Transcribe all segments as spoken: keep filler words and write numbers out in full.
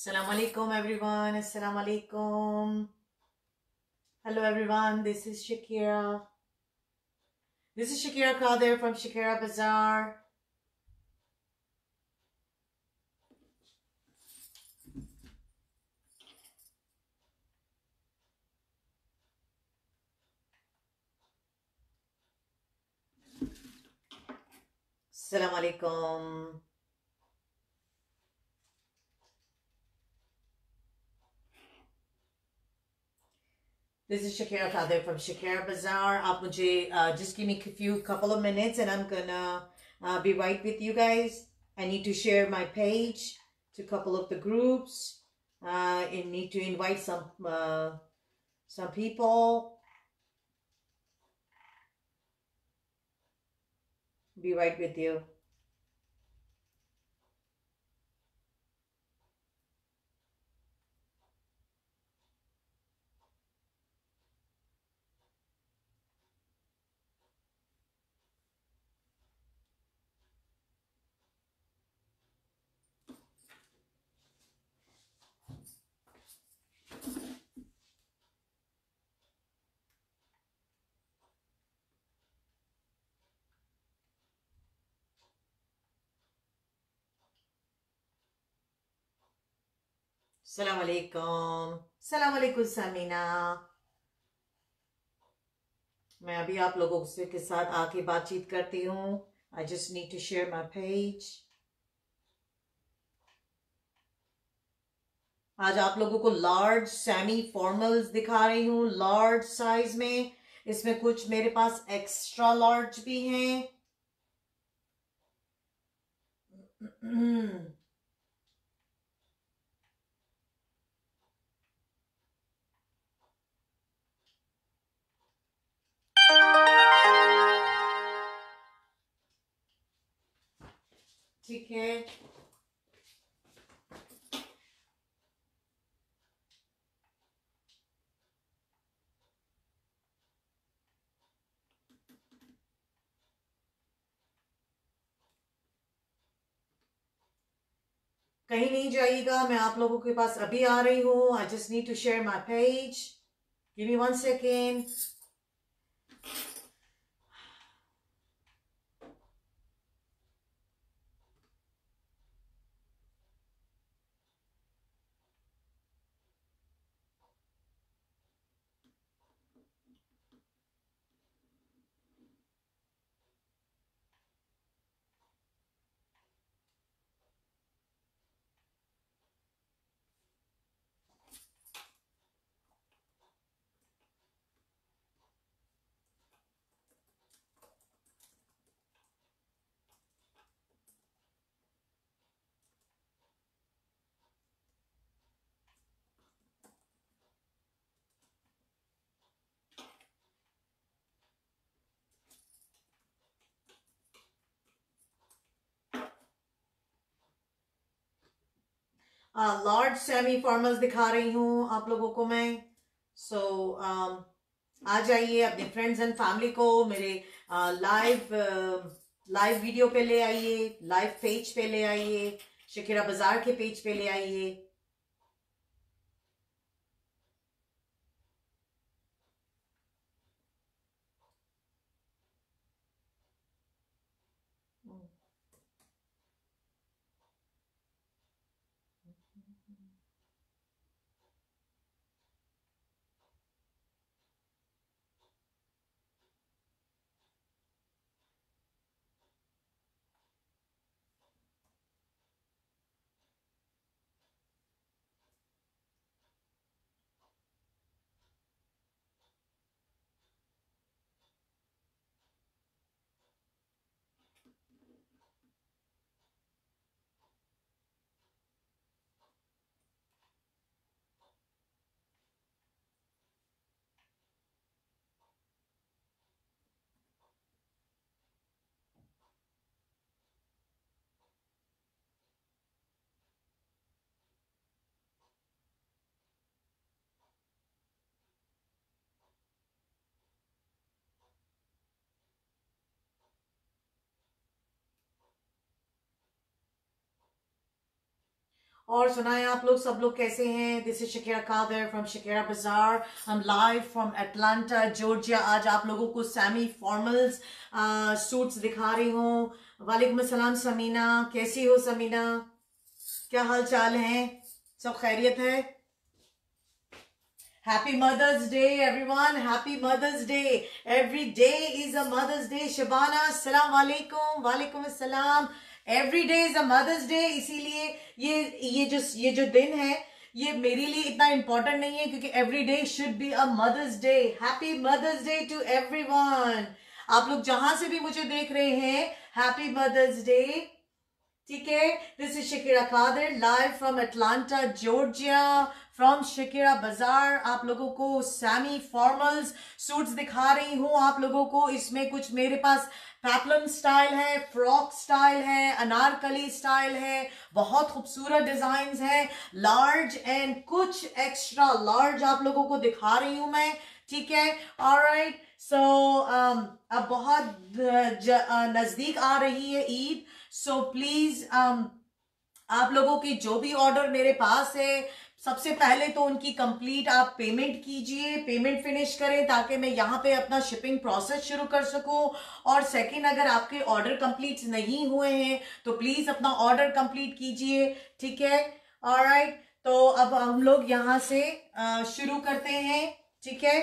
Assalamu alaikum everyone. Assalamu alaikum. Hello everyone. This is Shakira. This is Shakira Kader from Shakira Bazaar. Assalamu alaikum. This is Shakira Kader from Shakira Bazaar. आप मुझे uh, just give me a few couple of minutes and I'm gonna uh, be right with you guys. I need to share my page to a couple of the groups. Uh, I need to invite some uh, some people. Be right with you. Assalamu alaikum. Assalamu alaikum Samina. मैं अभी आप लोगों से के साथ आके बातचीत करती हूँ. I just need to share my page. आज आप लोगों को लार्ज सेमी फॉर्मल्स दिखा रही हूँ लार्ज साइज में. इसमें कुछ मेरे पास एक्स्ट्रा लार्ज भी हैं. ठीक है. कहीं नहीं जाइएगा. मैं आप लोगों के पास अभी आ रही हूँ. I just need to share my page. Give me one second. Large semi formals दिखा रही हूँ आप लोगों को मैं. सो so, um, आ जाइए अपने फ्रेंड्स एंड फैमिली को मेरे लाइव लाइव वीडियो पे ले आइए. लाइव पेज पे ले आइए. शकीरा बाजार के पेज पे ले आइए. और सुनाएं आप लोग सब लोग कैसे हैं? This is Shakira Kadar from Shakira Bazaar. हम लाइव फ्रॉम एटलांटा जॉर्जिया। आज आप लोगों को सेमी फॉर्मल्स सूट्स दिखा रही हूँ। वालेकुम अस्सलाम समीना, कैसी हो समीना? क्या हाल चाल है? सब खैरियत है? Happy Mother's Day, everyone. Happy Mother's Day. Every day is a Mother's Day. Shabana, Assalamu alaikum. Walaikum assalam. Every day is a Mother's Day. इसीलिए ये ये जो ये जो दिन है ये मेरे लिए इतना important नहीं है क्योंकि every day should be a Mother's Day. Happy Mother's Day to everyone. आप लोग जहां से भी मुझे देख रहे हैं, Happy Mother's Day. ठीक है, this is Shakira Kader live from Atlanta Georgia from Shakira Bazaar. आप लोगों को सेमी फॉर्मल्स सूट्स दिखा रही हूँ आप लोगों को। इसमें कुछ मेरे पास पैपलम स्टाइल है, फ्रॉक स्टाइल है, अनारकली स्टाइल है, बहुत खूबसूरत डिजाइन है, लार्ज एंड कुछ एक्स्ट्रा लार्ज आप लोगों को दिखा रही हूँ मैं। ठीक है, ऑलराइट। सो अब बहुत नजदीक आ रही है ईद, सो प्लीज um, आप लोगों के जो भी ऑर्डर मेरे पास है, सबसे पहले तो उनकी कंप्लीट आप पेमेंट कीजिए, पेमेंट फिनिश करें ताकि मैं यहाँ पे अपना शिपिंग प्रोसेस शुरू कर सकूं। और सेकंड, अगर आपके ऑर्डर कंप्लीट नहीं हुए हैं तो प्लीज अपना ऑर्डर कंप्लीट कीजिए। ठीक है, ऑलराइट। तो अब हम लोग यहाँ से uh, शुरू करते हैं। ठीक है,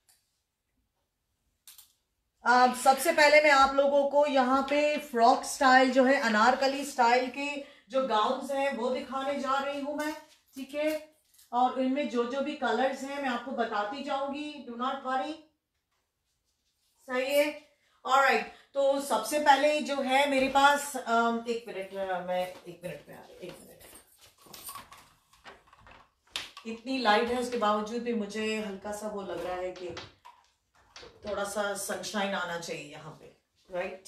Uh, सबसे पहले मैं आप लोगों को यहाँ पे फ्रॉक स्टाइल जो है, अनारकली स्टाइल के जो गाउन्स हैं वो दिखाने जा रही हूँ मैं। ठीक है, और इनमें जो जो भी कलर्स हैं मैं आपको बताती जाऊंगी, डू नॉट वरी। सही है, ऑलराइट। तो सबसे पहले जो है मेरे पास um, एक मिनट, मैं एक मिनट में आ रही, एक मिनट। इतनी लाइट है उसके बावजूद भी मुझे हल्का सा वो लग रहा है कि थोड़ा सा सनशाइन आना चाहिए यहाँ पे, right?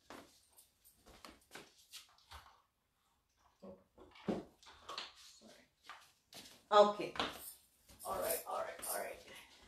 Okay, alright alright alright.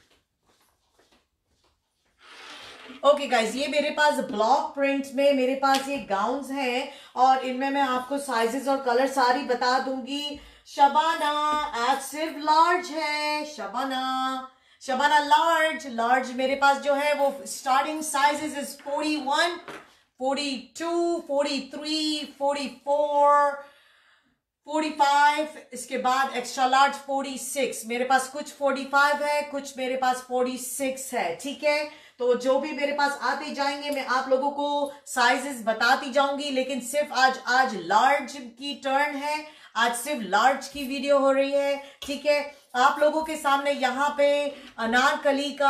Okay guys, ये मेरे पास ब्लॉक प्रिंट में मेरे पास ये गाउन्स हैं और इनमें मैं आपको साइजेस और कलर सारी बता दूंगी। शबाना, आज सिर्फ लार्ज है। शबाना शबाना लार्ज लार्ज मेरे पास जो है वो starting sizes is forty one, forty two, forty three, forty four, forty five, इसके बाद एक्स्ट्रा लार्ज फोर्टी सिक्स। मेरे पास कुछ फोर्टी फाइव है, कुछ मेरे पास फोर्टी सिक्स है। ठीक है, तो जो भी मेरे पास आते जाएंगे मैं आप लोगों को साइजेस बताती जाऊंगी, लेकिन सिर्फ आज आज लार्ज की टर्न है, आज सिर्फ लार्ज की वीडियो हो रही है। ठीक है, आप लोगों के सामने यहाँ पे अनारकली का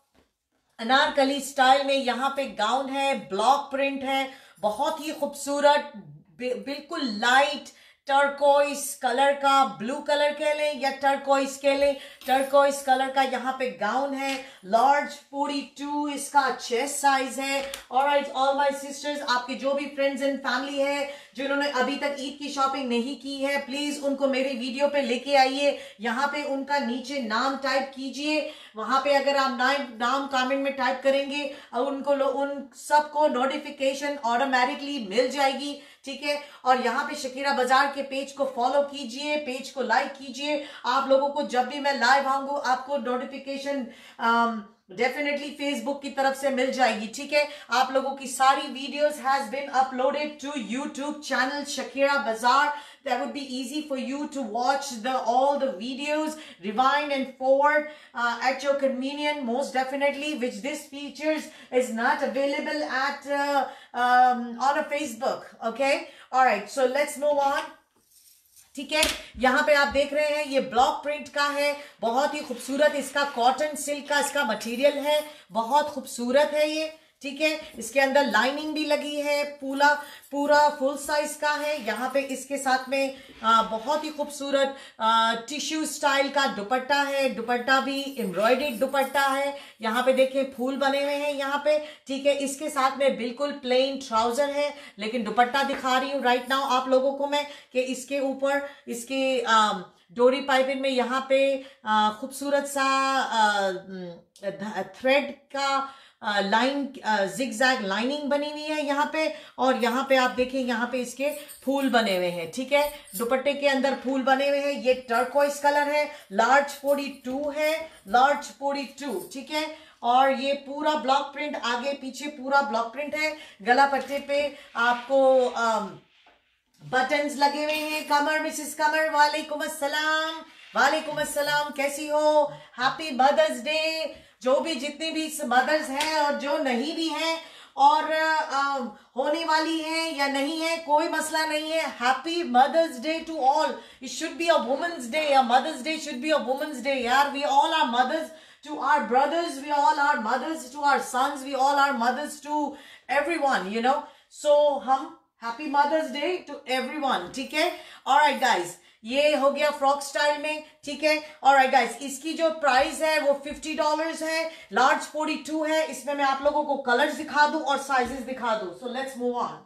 अनारकली स्टाइल में यहाँ पे गाउन है, ब्लॉक प्रिंट है, बहुत ही खूबसूरत, बिल्कुल लाइट टर्कोइस कलर का, ब्लू कलर कह लें या टर्कोइस कह लें, टर्कोइस कलर का यहाँ पे गाउन है। लार्ज फोर्टी टू इसका चेस्ट साइज है। ऑलराइट ऑल माय सिस्टर्स, आपके जो भी फ्रेंड्स एंड फैमिली है जिन्होंने अभी तक ईद की शॉपिंग नहीं की है, प्लीज उनको मेरे वीडियो पे लेके आइए। यहाँ पे उनका नीचे नाम टाइप कीजिए, वहां पे अगर आप नाम नाम कमेंट में टाइप करेंगे और उनको उन सबको नोटिफिकेशन ऑटोमेटिकली मिल जाएगी। ठीक है, और यहाँ पे शकीरा बाजार के पेज को फॉलो कीजिए, पेज को लाइक कीजिए। आप लोगों को जब भी मैं लाइव आऊंगा आपको नोटिफिकेशन डेफिनेटली फेसबुक की तरफ से मिल जाएगी। ठीक है, आप लोगों की सारी videos has been uploaded to YouTube channel Shakira Bazaar. That would be easy for you to watch the all the videos, rewind and forward uh, at your convenience, most definitely, which this features is not available at uh, um, on a Facebook. Okay, all right, so let's move on. ठीक है, यहाँ पे आप देख रहे हैं ये block print का है, बहुत ही खूबसूरत इसका कॉटन सिल्क का इसका मटेरियल है, बहुत खूबसूरत है ये। ठीक है, इसके अंदर लाइनिंग भी लगी है, पूरा पूरा फुल साइज का है। यहाँ पे इसके साथ में आ, बहुत ही खूबसूरत टिश्यू स्टाइल का दुपट्टा है, दुपट्टा भी एम्ब्रॉयडर्ड दुपट्टा है। यहाँ पे देखें फूल बने हुए हैं यहाँ पे। ठीक है, इसके साथ में बिल्कुल प्लेन ट्राउजर है, लेकिन दुपट्टा दिखा रही हूँ राइट नाउ आप लोगों को मैं कि इसके ऊपर इसके आ, डोरी पाइपिंग में यहाँ पे खूबसूरत सा थ्रेड का लाइन जिगजैग लाइनिंग बनी हुई है यहाँ पे, और यहाँ पे आप देखें यहाँ पे इसके फूल बने हुए हैं, ठीक है। दुपट्टे के अंदर फूल बने हुए हैं। ये टर्कोइज कलर है, लार्ज फोर्टी टू है, लार्ज फोर्टी टू, ठीक है। और ये पूरा ब्लॉक प्रिंट, आगे पीछे पूरा ब्लॉक प्रिंट है। गला पट्टे पे आपको बटन्स लगे हुए हैं। कमर, मिसेस कमर, वालेकुम अस्सलाम, वालेकुम अस्सलाम, कैसी हो? Happy mother's day. जो भी जितनी भी मदर्स हैं और जो नहीं भी हैं और आ, होने वाली हैं या नहीं है, कोई मसला नहीं है। Happy mother's day to all. It should be a women's day, या mother's day should be a women's day. यार, we all are mothers to our brothers, we all are mothers to our sons, we all are mothers to everyone, you know. So हम happy mother's day to everyone, ठीक है। Alright guys, ये हो गया frock style में, ठीक है। Alright guys, इसकी जो प्राइस है वो फिफ्टी डॉलर्स है, लार्ज फोर्टी टू है। इसमें मैं आप लोगों को कलर्स दिखा दूं और साइजेस दिखा दूं। So let's move on.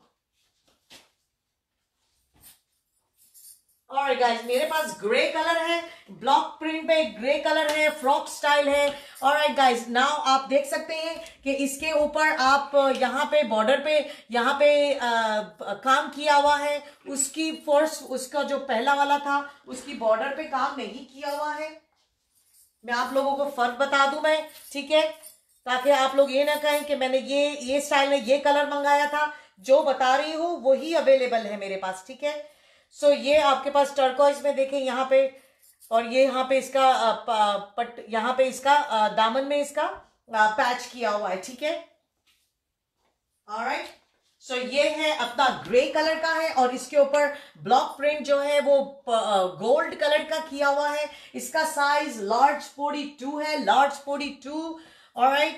और गाइस, मेरे पास ग्रे कलर है, ब्लॉक प्रिंट पे ग्रे कलर है, फ्रॉक स्टाइल है। ऑलराइट गाइस, नाउ आप देख सकते हैं कि इसके ऊपर आप यहाँ पे बॉर्डर पे यहाँ पे आ, काम किया हुआ है। उसकी फर्स्ट, उसका जो पहला वाला था उसकी बॉर्डर पे काम नहीं किया हुआ है। मैं आप लोगों को फर्क बता दूं मैं, ठीक है, ताकि आप लोग ये ना कहें कि मैंने ये ये स्टाइल में ये कलर मंगाया था। जो बता रही हूँ वही अवेलेबल है मेरे पास, ठीक है। सो so, ये आपके पास टर्कोइज में देखें यहाँ पे, और ये यहाँ पे इसका पट, यहाँ पे इसका दामन में इसका पैच किया हुआ है, ठीक है। ऑलराइट, सो ये है अपना ग्रे कलर का है, और इसके ऊपर ब्लॉक प्रिंट जो है वो गोल्ड कलर का किया हुआ है। इसका साइज लार्ज फोर्टी टू है, large forty two. Alright,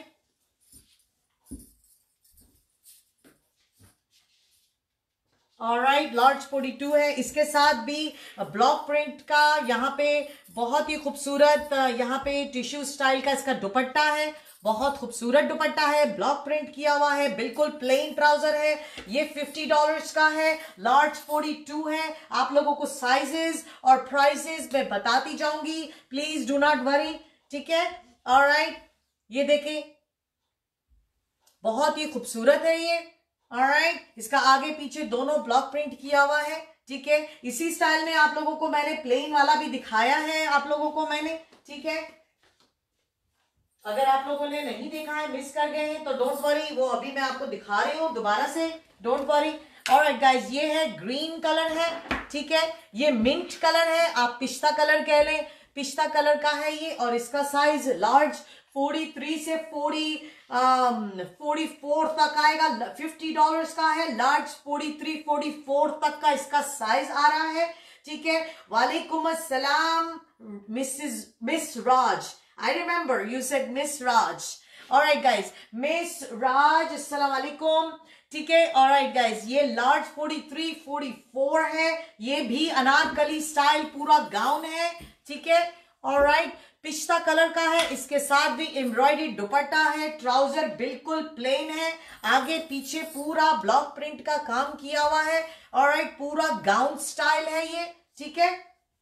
alright, large forty two है। इसके साथ भी ब्लॉक प्रिंट का यहाँ पे बहुत ही खूबसूरत यहाँ पे टिश्यू स्टाइल का इसका दुपट्टा है। बहुत खूबसूरत दुपट्टा है, ब्लॉक प्रिंट किया हुआ है, बिल्कुल प्लेन ट्राउजर है। ये फिफ्टी डॉलर्स का है, लार्ज फोर्टी टू है। आप लोगों को साइजेस और प्राइसेस मैं बताती जाऊंगी, प्लीज डू नॉट वरी, ठीक है। ऑलराइट, ये देखें, बहुत ही खूबसूरत है ये। ऑलराइट, इसका आगे पीछे दोनों ब्लॉक प्रिंट किया हुआ है, ठीक है। इसी स्टाइल में आप लोगों को मैंने प्लेन वाला भी दिखाया है आप लोगों को मैंने, ठीक है। अगर आप लोगों ने नहीं देखा है, मिस कर गए हैं, तो डोंट वरी, वो अभी मैं आपको दिखा रही हूँ दोबारा से, डोंट वरी। ऑलराइट गाइस, ये है ग्रीन कलर है, ठीक है। ये मिंट कलर है, आप पिस्ता कलर कह लें, पिस्ता कलर का है ये। और इसका साइज लार्ज फोर्टी थ्री से फोर्टी फोर्टी फोर तक आएगा। फिफ्टी डॉलर्स का है, large forty three forty four तक का इसका साइज आ रहा है, ठीक है। वालेकुम अस्सलाम Mrs miss Raj, I remember you said miss Raj. Alright guys, miss Raj, अस्सलाम वालेकुम, ठीक है। ऑलराइट गाइस, ये large forty three forty four है। ये भी अनारकली स्टाइल पूरा गाउन है, ठीक है। ऑलराइट, पिस्ता कलर का है, इसके साथ भी एम्ब्रॉयडरी दुपट्टा है। ट्राउजर बिल्कुल प्लेन है, आगे पीछे पूरा ब्लॉक प्रिंट का काम किया हुआ है। ऑलराइट, पूरा गाउन स्टाइल है ये, ठीक है।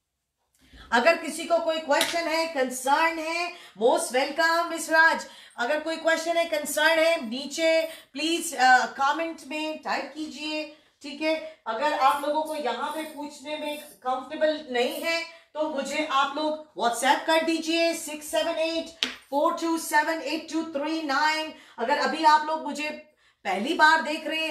अगर किसी को कोई क्वेश्चन है, कंसर्न है, मोस्ट वेलकम मिस राज। अगर कोई क्वेश्चन है, कंसर्न है, नीचे प्लीज कमेंट में टाइप कीजिए, ठीक है। अगर आप लोगों को यहाँ पे पूछने में कंफर्टेबल नहीं है तो मुझे आप लोग व्हाट्सएप कर दीजिए, six seven eight four two seven eight two three nine. अगर अभी आप लोग मुझे पहली बार देख रहे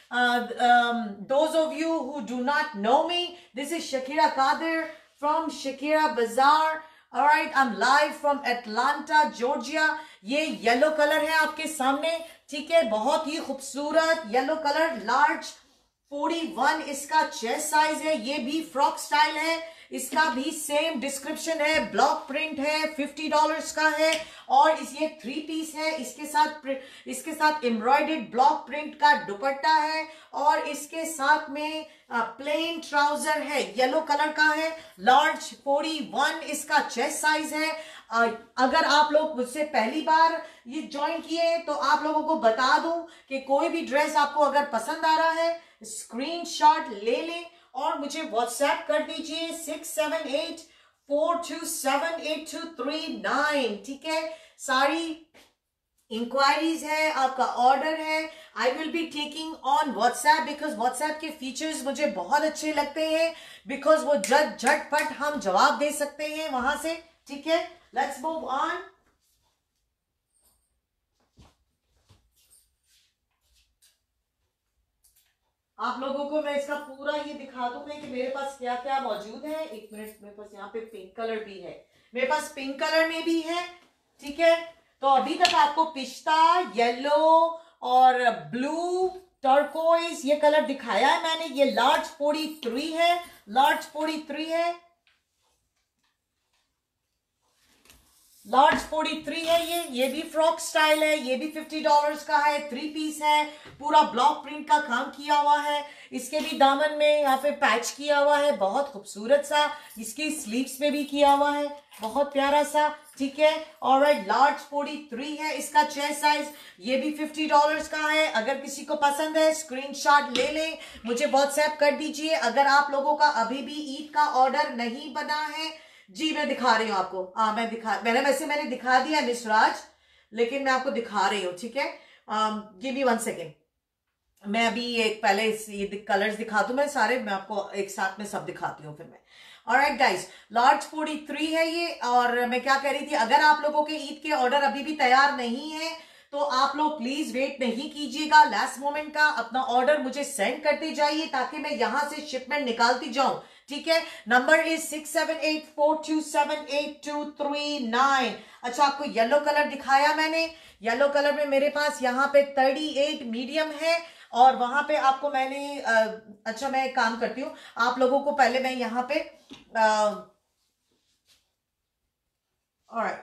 हैं, those of you who do not know me, this is Shakira Qadir from Shakira Bazaar. Alright, I am live from Atlanta Georgia. ये येलो कलर है आपके सामने, ठीक है, बहुत ही खूबसूरत yellow colour. Large forty one इसका चेस्ट साइज है। ये भी फ्रॉक स्टाइल है, इसका भी सेम डिस्क्रिप्शन है, ब्लॉक प्रिंट है, फिफ्टी डॉलर्स का है। और इस ये थ्री पीस है, इसके साथ इसके साथ एम्ब्रॉयडर्ड ब्लॉक प्रिंट का दुपट्टा है, और इसके साथ में प्लेन ट्राउजर है, येलो कलर का है। लार्ज फोर्टी वन इसका चेस्ट साइज है। uh, अगर आप लोग मुझसे पहली बार ये ज्वाइन किए तो आप लोगों को बता दूं कि कोई भी ड्रेस आपको अगर पसंद आ रहा है, स्क्रीनशॉट ले लें और मुझे व्हाट्सएप कर दीजिए, six seven eight four two seven eight two three nine, ठीक है। सारी इंक्वायरीज है, आपका ऑर्डर है, I will be taking on WhatsApp, because WhatsApp के फीचर्स मुझे बहुत अच्छे लगते हैं, बिकॉज वो झट झटपट हम जवाब दे सकते हैं वहां से। ठीक है, लेट्स मूव ऑन। आप लोगों को मैं इसका पूरा ये दिखा दूं मैं कि मेरे पास क्या क्या मौजूद है। एक मिनट, मेरे पास यहाँ पे पिंक कलर भी है, मेरे पास पिंक कलर में भी है। ठीक है, तो अभी तक आपको पिस्ता, येलो और ब्लू, टर्कोइज ये कलर दिखाया है मैंने। ये लार्ज फोर्टी थ्री है, लार्ज फोर्टी थ्री है, लार्ज फोर्टी थ्री है। ये ये भी फ्रॉक स्टाइल है, ये भी फिफ्टी डॉलर्स का है, थ्री पीस है, पूरा ब्लॉक प्रिंट का काम किया हुआ है। इसके भी दामन में यहाँ पे पैच किया हुआ है, बहुत खूबसूरत सा। इसकी स्लीव्स में भी किया हुआ है, बहुत प्यारा सा। ठीक है, ऑलराइट, लार्ज फोर्टी थ्री है इसका चेस्ट साइज। ये भी फिफ्टी डॉलर्स का है। अगर किसी को पसंद है स्क्रीनशॉट ले लें, मुझे व्हाट्सएप कर दीजिए। अगर आप लोगों का अभी भी ईद का ऑर्डर नहीं बना है, जी मैं दिखा रही हूँ आपको। हाँ मैं दिखा मैंने वैसे मैंने दिखा दिया मिस राज, लेकिन मैं आपको दिखा रही हूँ। ठीक है, गिव मी वन सेकेंड, मैं अभी एक पहले ये कलर्स दिखा दूं मैं सारे, मैं आपको एक साथ में सब दिखाती हूँ फिर मैं। Alright guys, large forty three है ये। और मैं क्या कह रही थी, अगर आप लोगों के ईद के ऑर्डर अभी भी तैयार नहीं है तो आप लोग प्लीज वेट नहीं कीजिएगा लास्ट मोमेंट का, अपना ऑर्डर मुझे सेंड करते जाइए ताकि मैं यहां से शिपमेंट निकालती जाऊं। ठीक है, number is six seven eight four two seven eight two three nine. अच्छा, आपको येलो कलर दिखाया मैंने, येलो कलर में मेरे पास यहाँ पे थर्टी एट मीडियम है, और वहां पे आपको मैंने आ, अच्छा मैं एक काम करती हूँ, आप लोगों को पहले मैं यहाँ पे ऑलराइट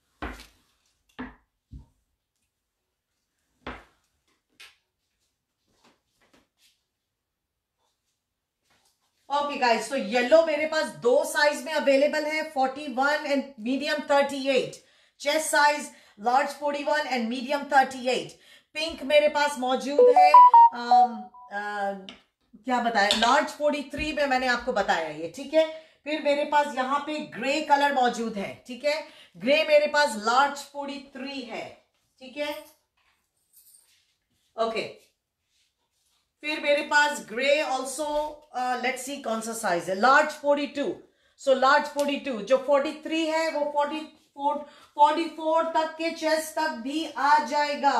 ओके गाइस, तो येलो मेरे पास दो साइज में अवेलेबल है, forty one and medium thirty eight. Chest size large forty one and medium thirty eight. Pink मेरे पास मौजूद है, आम, आ, क्या बताया, लार्ज फोर्टी थ्री में मैंने आपको बताया ये। ठीक है, फिर मेरे पास यहाँ पे ग्रे कलर मौजूद है। ठीक है, ग्रे मेरे पास लार्ज फोर्टी थ्री है। ठीक है, ओके okay. फिर मेरे पास ग्रे ऑल्सो, लेट्स सी कौन सा साइज है, large forty two. So large forty two, जो फोर्टी थ्री है वो फोर्टी फोर फोर्टी फोर तक के चेस्ट तक भी आ जाएगा।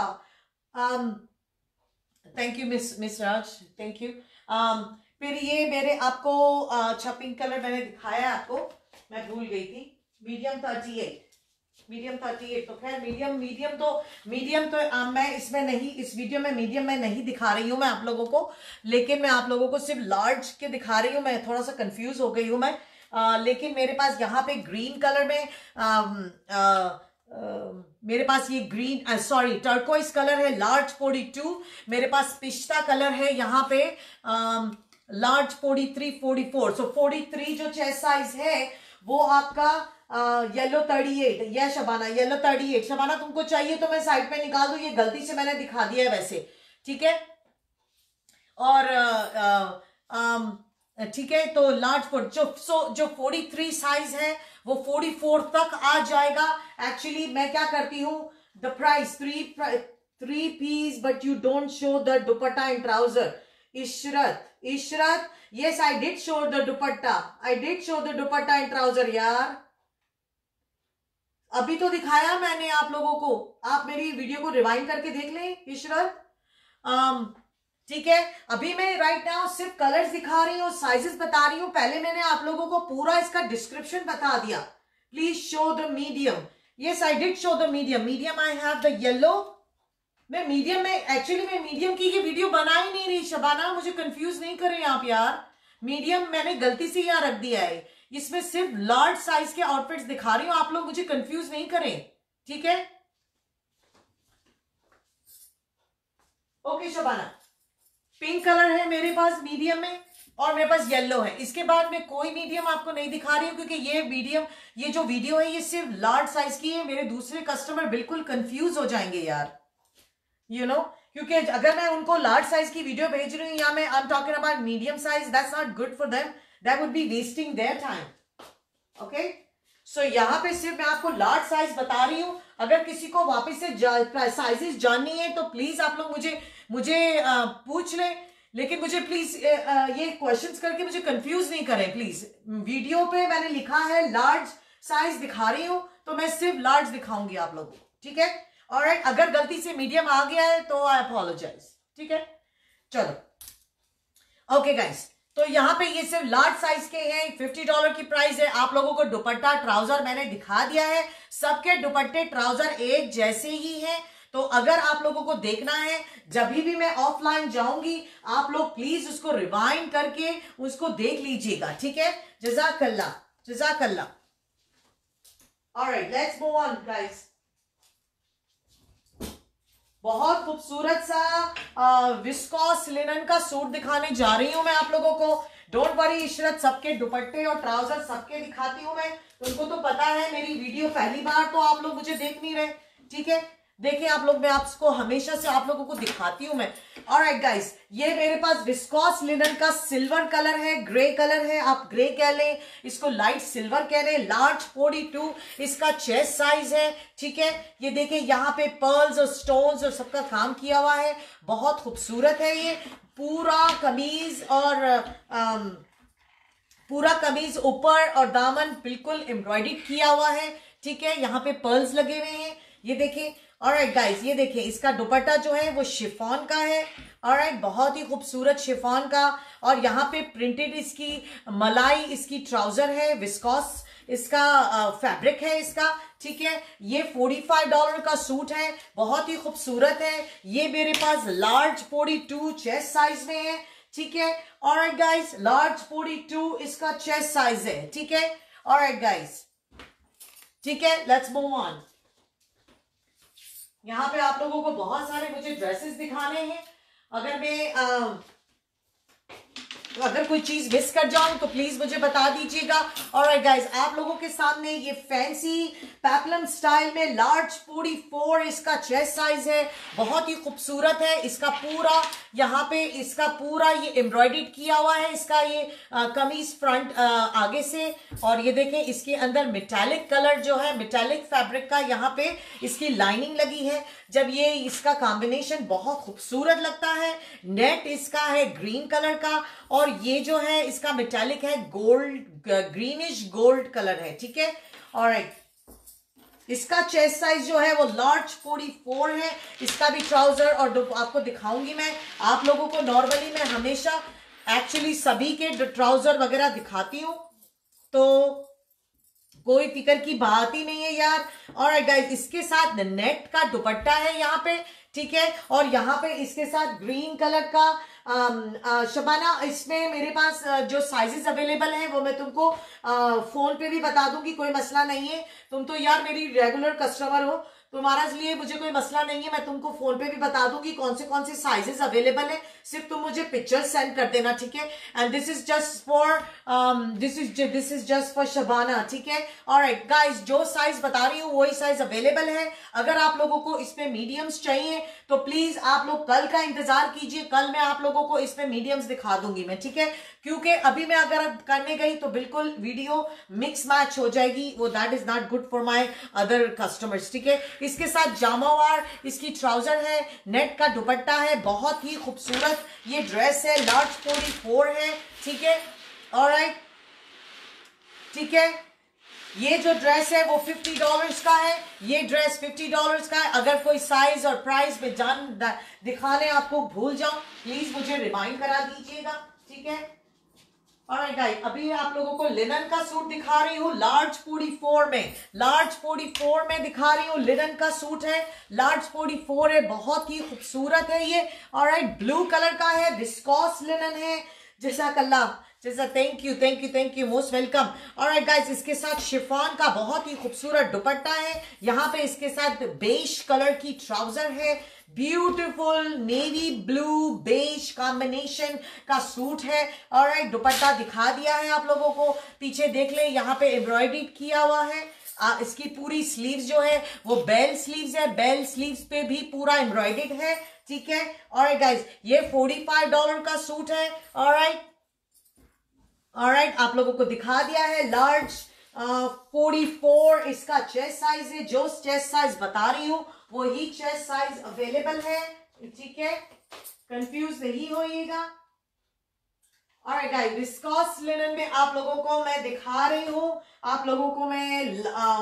Thank you miss miss Raj, thank you. फिर ये मेरे आपको अच्छा uh, पिंक कलर मैंने दिखाया आपको, मैं भूल गई थी, medium thirty eight, medium thirty eight. तो खैर मीडियम मीडियम तो मीडियम तो आ, मैं इसमें नहीं, इस वीडियो में मीडियम में नहीं दिखा रही हूं मैं आप लोगों को, लेकिन मैं आप लोगों को सिर्फ लार्ज के दिखा रही हूं। मैं थोड़ा सा कंफ्यूज हो गई हूं मैं, आ, लेकिन मेरे पास यहाँ पे ग्रीन कलर में आ, आ, आ, मेरे पास ये ग्रीन सॉरी टर्कोइज कलर है, लार्ज फोर्टी टू। मेरे पास पिस्ता कलर है यहाँ पे, large forty three forty four. So forty three जो चेस्ट साइज है वो आपका येलो थर्टी एट। ये Shabana yellow thirty eight, Shabana तुमको चाहिए तो मैं साइड पे निकाल दूं, ये गलती से मैंने दिखा दिया है वैसे। ठीक है, और ठीक है, तो लार्ज फोर जो सो जो फोर्टी थ्री साइज है वो फोर्टी फोर तक आ जाएगा। एक्चुअली मैं क्या करती हूँ, the price three three piece but you don't show the dupatta and trouser. Ishrat Ishrat yes I did show the dupatta, I did show the dupatta and trouser यार, अभी तो दिखाया मैंने आप लोगों को, आप मेरी वीडियो को रिवाइंड करके देख लें इशरत। ठीक है, अभी मैं राइट नाउ सिर्फ कलर्स दिखा रही हूँ, साइजेस बता रही हूँ। पहले मैंने आप लोगों को पूरा इसका डिस्क्रिप्शन बता दिया। Please show the medium, yes I did show the medium, medium I have the yellow। मैं मीडियम में एक्चुअली मैं मीडियम की ये वीडियो बना ही नहीं रही शबाना, मुझे कंफ्यूज नहीं करें आप यार। मीडियम मैंने गलती से यहाँ रख दिया है, इसमें सिर्फ लार्ज साइज के आउटफिट्स दिखा रही हूं, आप लोग मुझे कंफ्यूज नहीं करें। ठीक है, ओके शबाना, पिंक कलर है मेरे पास मीडियम में, और मेरे पास येलो है। इसके बाद मैं कोई मीडियम आपको नहीं दिखा रही हूँ क्योंकि ये मीडियम ये जो वीडियो है ये सिर्फ लार्ज साइज की है। मेरे दूसरे कस्टमर बिल्कुल कंफ्यूज हो जाएंगे यार, यू नो, क्योंकि अगर मैं उनको लार्ज साइज की वीडियो भेज रही हूँ या मैं I am talking about medium size, that's not good for them, that would be wasting their time. Okay, so यहाँ पे सिर्फ मैं आपको लार्ज साइज बता रही हूँ। अगर किसी को वापस से जा, साइजेस जाननी है तो प्लीज आप लोग मुझे मुझे आ, पूछ लें, लेकिन मुझे प्लीज ये क्वेश्चंस करके मुझे कंफ्यूज नहीं करें प्लीज। वीडियो पे मैंने लिखा है लार्ज साइज दिखा रही हूं तो मैं सिर्फ लार्ज दिखाऊंगी आप लोगों को, ठीक है। ऑलराइट, अगर गलती से मीडियम आ गया है तो आई अपोलोजाइज, ठीक है। चलो ओके गाइस, तो यहाँ पे ये सिर्फ लार्ज साइज के हैं, फिफ्टी डॉलर की प्राइस है। आप लोगों को दुपट्टा ट्राउजर मैंने दिखा दिया है, सबके दुपट्टे ट्राउजर एक जैसे ही हैं। तो अगर आप लोगों को देखना है, जब भी मैं ऑफलाइन जाऊंगी आप लोग प्लीज उसको रिवाइंड करके उसको देख लीजिएगा, ठीक है। जज़ाकल्लाह जज़ाकल्लाह। Alright, let's move on guys. बहुत खूबसूरत सा विस्कॉस लिनन का सूट दिखाने जा रही हूं मैं आप लोगों को। डोंट वरी इशरत, सबके दुपट्टे और ट्राउजर सबके दिखाती हूं मैं। तुमको तो पता है मेरी वीडियो पहली बार तो आप लोग मुझे देख नहीं रहे, ठीक है। देखिए आप लोग, मैं आपको हमेशा से आप लोगों को दिखाती हूं मैं। ऑलराइट गाइस, ये मेरे पास विस्कॉस लिनन का सिल्वर कलर है, ग्रे कलर है, आप ग्रे कह लें, इसको लाइट सिल्वर कह रहे हैं। लार्ज फोर्टी टू इसका चेस्ट साइज है, ठीक है। ये देखिए यहाँ पे पर्ल्स और स्टोन्स और सबका काम किया हुआ है, बहुत खूबसूरत है। ये पूरा कमीज और आम, पूरा कमीज ऊपर और दामन बिल्कुल एम्ब्रॉयडरी किया हुआ है, ठीक है। यहाँ पे पर्ल्स लगे हुए हैं, ये देखिए। ऑलराइट गाइस, ये देखिए इसका दुपट्टा जो है वो शिफॉन का है। ऑलराइट, बहुत ही खूबसूरत शिफॉन का, और यहाँ पे प्रिंटेड इसकी मलाई इसकी ट्राउजर है, विस्कॉस इसका फैब्रिक है इसका, ठीक है। ये पैंतालीस डॉलर का सूट है, बहुत ही खूबसूरत है। ये मेरे पास large forty two chest size में है, ठीक है। Alright guys, large forty two इसका चेस्ट साइज है, ठीक है। ऑलराइट गाइस, ठीक है, लेट्स मूव ऑन। यहाँ पे आप लोगों को बहुत सारे मुझे ड्रेसेस दिखाने हैं। अगर मैं आ, अगर कोई चीज मिस कर जाऊं तो प्लीज मुझे बता दीजिएगा। ऑलराइट गाइस, आप लोगों के सामने ये फैंसी पेप्लम स्टाइल में लार्ज फोर्टी फोर इसका चेस्ट साइज है, बहुत ही खूबसूरत है। इसका पूरा यहाँ पे इसका पूरा ये एम्ब्रॉयडरी किया हुआ है, इसका ये आ, कमीज फ्रंट आ, आगे से, और ये देखें इसके अंदर मेटालिक कलर जो है, मेटालिक फैब्रिक का यहाँ पे इसकी लाइनिंग लगी है। जब ये इसका कॉम्बिनेशन बहुत खूबसूरत लगता है। नेट इसका है ग्रीन कलर का, और ये जो है इसका मेटालिक है गोल्ड, ग्रीनिश गोल्ड कलर है, ठीक है। ऑलराइट, इसका चेस्ट साइज जो है वो लार्ज फोर्टी फोर है। इसका भी ट्राउजर और आपको दिखाऊंगी मैं। आप लोगों को नॉर्मली मैं हमेशा एक्चुअली सभी के ट्राउजर वगैरह दिखाती हूँ, तो कोई फिक्र की बात ही नहीं है यार। और गाइस, इसके साथ नेट का दुपट्टा है यहाँ पे, ठीक है। और यहाँ पे इसके साथ ग्रीन कलर का आम, आ, शबाना, इसमें मेरे पास जो साइजेस अवेलेबल हैं वो मैं तुमको आ, फोन पे भी बता दूंगी, कोई मसला नहीं है। तुम तो यार मेरी रेगुलर कस्टमर हो, तुम्हारा लिए मुझे कोई मसला नहीं है। मैं तुमको फोन पे भी बता दूंगी कौन से कौन से साइजेस अवेलेबल है, सिर्फ तुम मुझे पिक्चर्स सेंड कर देना, ठीक है। And this is just for this is this is just for Shabana, ठीक है। ऑलराइट गाइस, जो साइज बता रही हूँ वही साइज अवेलेबल है। अगर आप लोगों को इसमें मीडियम्स चाहिए तो प्लीज आप लोग कल का इंतजार कीजिए, कल मैं आप लोगों को इसमें मीडियम्स दिखा दूंगी मैं, ठीक है। क्योंकि अभी मैं अगर करने गई तो बिल्कुल वीडियो मिक्स मैच हो जाएगी, वो that is not good for my other customers, ठीक है। इसके साथ जामावार इसकी ट्राउजर है, नेट का दुपट्टा है, बहुत ही खूबसूरत ये ड्रेस है, लार्ज फोर्टी फोर है, ठीक है। ऑलराइट, ठीक है। ये जो ड्रेस है वो फिफ्टी डॉलर्स का है, ये ड्रेस फिफ्टी डॉलर्स का है। अगर कोई साइज और प्राइस में जान दिखाने आपको भूल जाऊं, प्लीज मुझे रिमाइंड करा दीजिएगा, ठीक है। ऑलराइट गाइस, अभी आप लोगों को लिनन का सूट दिखा रही हूँ लार्ज फोर्टी फोर में, लार्ज फोर्टी फोर में दिखा रही हूँ। लिनन का सूट है, लार्ज फोर्टी फोर है, बहुत ही खूबसूरत है ये। ऑलराइट, ब्लू कलर का है, विस्कॉस लिनन है। जज़ाकल्लाह, जैसा thank you thank you thank you most welcome. Alright guys, इसके साथ शिफॉन का बहुत ही खूबसूरत दुपट्टा है, यहाँ पे इसके साथ बेज कलर की ट्राउजर है, beautiful navy blue beige combination का सूट है। ऑलराइट, दुपट्टा दिखा दिया है आप लोगों को, पीछे देख ले यहाँ पे एम्ब्रॉयडरी किया हुआ है। आ, इसकी पूरी स्लीव्स जो है वो बेल स्लीव्स है, बेल स्लीव्स पे भी पूरा एम्ब्रॉयडर्ड है, ठीक है। ऑलराइट गाइस, ये पैंतालीस डॉलर का सूट है। ऑलराइट ऑलराइट, आप लोगों को दिखा दिया है लार्ज फोर्टी फोर इसका चेस्ट साइज है। जो चेस्ट साइज बता रही हूं वही चेस्ट साइज अवेलेबल है, ठीक है, कंफ्यूज नहीं होइएगा। ऑलराइट गाइस, विस्कोस लिनन में आप लोगों को मैं दिखा रही हूं, आप लोगों को मैं